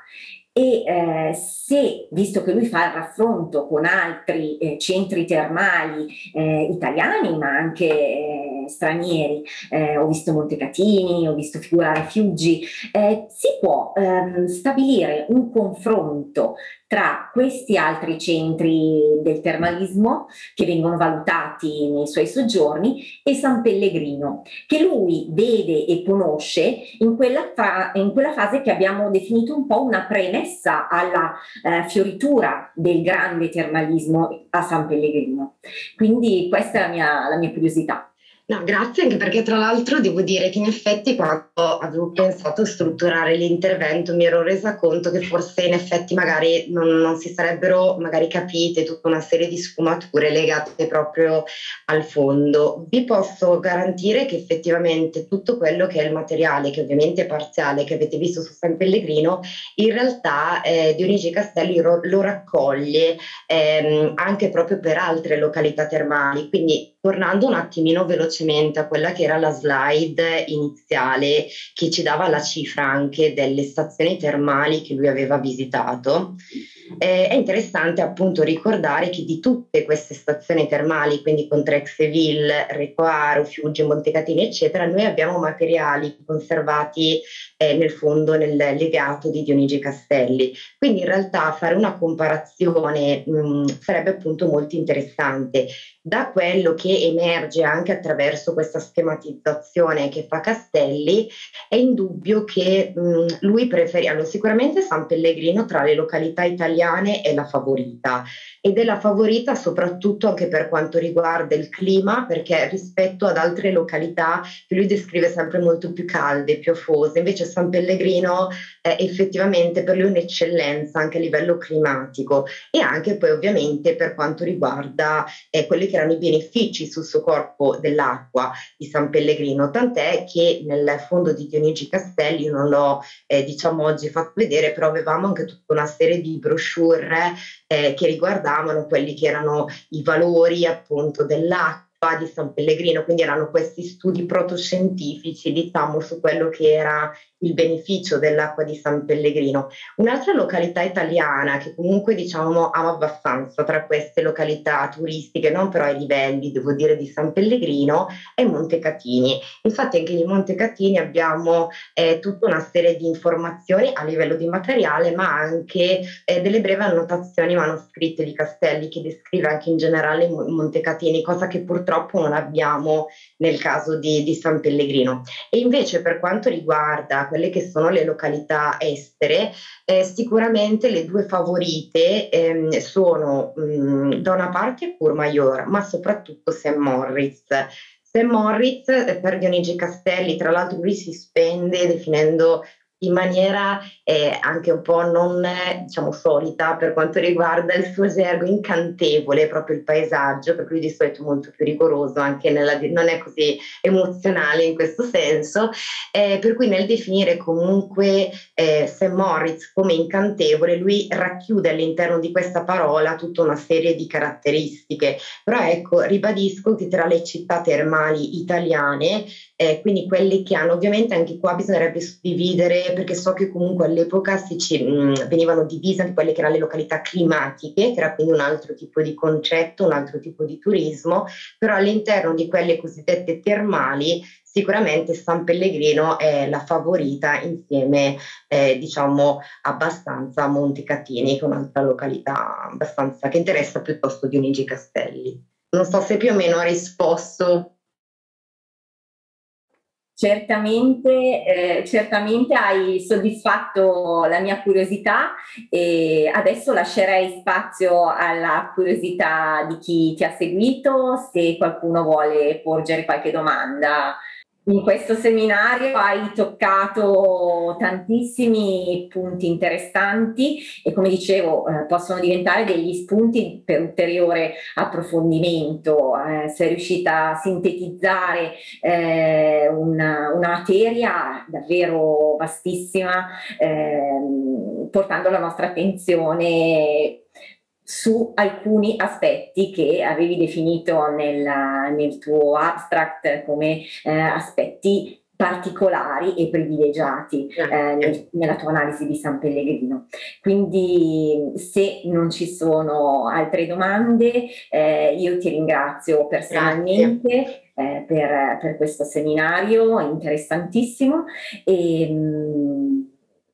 E eh, se, visto che lui fa il raffronto con altri eh, centri termali eh, italiani ma anche eh, stranieri, eh, ho visto Montecatini, ho visto figurare Fiuggi, eh, si può ehm, stabilire un confronto tra questi altri centri del termalismo che vengono valutati nei suoi soggiorni e San Pellegrino, che lui vede e conosce in quella, fa- in quella fase che abbiamo definito un po' una premessa alla eh, fioritura del grande termalismo a San Pellegrino. Quindi questa è la mia, la mia curiosità. No, grazie, anche perché tra l'altro devo dire che in effetti quando avevo pensato a strutturare l'intervento mi ero resa conto che forse in effetti magari non, non si sarebbero magari capite tutta una serie di sfumature legate proprio al fondo. Vi posso garantire che effettivamente tutto quello che è il materiale, che ovviamente è parziale, che avete visto su San Pellegrino, in realtà eh, Dionigi Castelli lo, lo raccoglie ehm, anche proprio per altre località termali, quindi tornando un attimino velocemente a quella che era la slide iniziale che ci dava la cifra anche delle stazioni termali che lui aveva visitato, eh, è interessante appunto ricordare che di tutte queste stazioni termali, quindi con Trexeville, Recoaro, Fiuggi, Montecatini eccetera, noi abbiamo materiali conservati eh, nel fondo nel legato di Dionigi Castelli, quindi in realtà fare una comparazione mh, sarebbe appunto molto interessante. Da quello che emerge anche attraverso questa schematizzazione che fa Castelli, è indubbio che mh, lui preferì, allora, sicuramente San Pellegrino tra le località italiane è la favorita, ed è la favorita soprattutto anche per quanto riguarda il clima, perché rispetto ad altre località che lui descrive sempre molto più calde, più afose, invece San Pellegrino è effettivamente per lui un'eccellenza anche a livello climatico, e anche poi ovviamente per quanto riguarda eh, quelli che erano i benefici sul suo corpo dell'acqua di San Pellegrino, tant'è che nel fondo di Dionigi Castelli, non l'ho eh, diciamo oggi fatto vedere, però avevamo anche tutta una serie di brochure brochure eh, che riguardavano quelli che erano i valori appunto dell'acqua di San Pellegrino, quindi erano questi studi protoscientifici, diciamo, su quello che era il beneficio dell'acqua di San Pellegrino. Un'altra località italiana che comunque diciamo amo abbastanza tra queste località turistiche, non però ai livelli, devo dire, di San Pellegrino, è Montecatini. Infatti anche di Montecatini abbiamo eh, tutta una serie di informazioni a livello di materiale, ma anche eh, delle brevi annotazioni manoscritte di Castelli che descrive anche in generale Montecatini, cosa che purtroppo non abbiamo nel caso di, di San Pellegrino. E invece per quanto riguarda quelle che sono le località estere, eh, sicuramente le due favorite ehm, sono mh, da una parte Courmayeur, ma soprattutto Saint Moritz. Saint Moritz, eh, per Dionigi Castelli, tra l'altro lui si spende definendo in maniera eh, anche un po' non eh, diciamo solita per quanto riguarda il suo gergo, incantevole proprio il paesaggio, per cui di solito molto più rigoroso, anche nella, non è così emozionale in questo senso, eh, per cui nel definire comunque eh, Saint Moritz come incantevole, lui racchiude all'interno di questa parola tutta una serie di caratteristiche. Però ecco, ribadisco che tra le città termali italiane, eh, quindi quelle che hanno, ovviamente anche qua bisognerebbe suddividere, perché so che comunque all'epoca si ci, mh, venivano divise anche quelle che erano le località climatiche, che era quindi un altro tipo di concetto, un altro tipo di turismo, però all'interno di quelle cosiddette termali sicuramente San Pellegrino è la favorita insieme eh, diciamo abbastanza a Montecatini, che è un'altra località abbastanza che interessa piuttosto Dionigi Castelli. Non so se più o meno ho risposto. Certamente, eh, certamente hai soddisfatto la mia curiosità e adesso lascerei spazio alla curiosità di chi ti ha seguito, se qualcuno vuole porgere qualche domanda. In questo seminario hai toccato tantissimi punti interessanti e, come dicevo, eh, possono diventare degli spunti per ulteriore approfondimento. Eh, sei riuscita a sintetizzare eh, una, una materia davvero vastissima, eh, portando la nostra attenzione su alcuni aspetti che avevi definito nella, nel tuo abstract come eh, aspetti particolari e privilegiati eh, nel, nella tua analisi di San Pellegrino. Quindi, se non ci sono altre domande, eh, io ti ringrazio personalmente eh, per, per questo seminario interessantissimo e mh,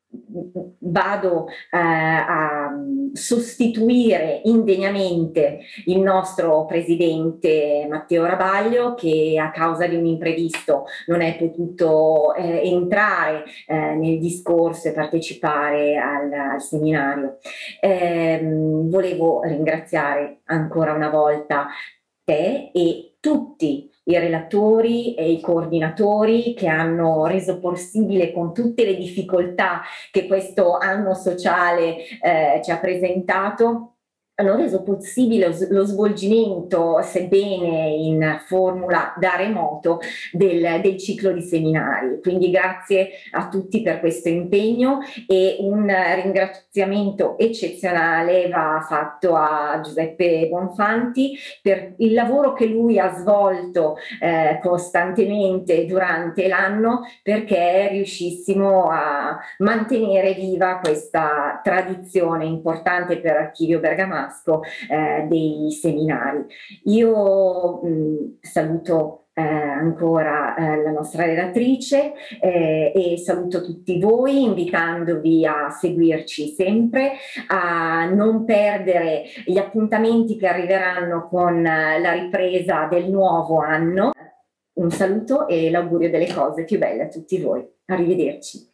vado eh, a sostituire indegnamente il nostro presidente Matteo Rabaglio, che a causa di un imprevisto non è potuto eh, entrare eh, nel discorso e partecipare al, al seminario. Eh, volevo ringraziare ancora una volta te e tutti i relatori e i coordinatori che hanno reso possibile, con tutte le difficoltà che questo anno sociale eh, ci ha presentato, hanno reso possibile lo svolgimento, sebbene in formula da remoto, del, del ciclo di seminari. Quindi grazie a tutti per questo impegno e un ringraziamento eccezionale va fatto a Giuseppe Bonfanti per il lavoro che lui ha svolto eh, costantemente durante l'anno, perché riuscissimo a mantenere viva questa tradizione importante per Archivio Bergamasco Eh, dei seminari. Io mh, saluto eh, ancora eh, la nostra relatrice eh, e saluto tutti voi, invitandovi a seguirci sempre, a non perdere gli appuntamenti che arriveranno con eh, la ripresa del nuovo anno. Un saluto e l'augurio delle cose più belle a tutti voi. Arrivederci.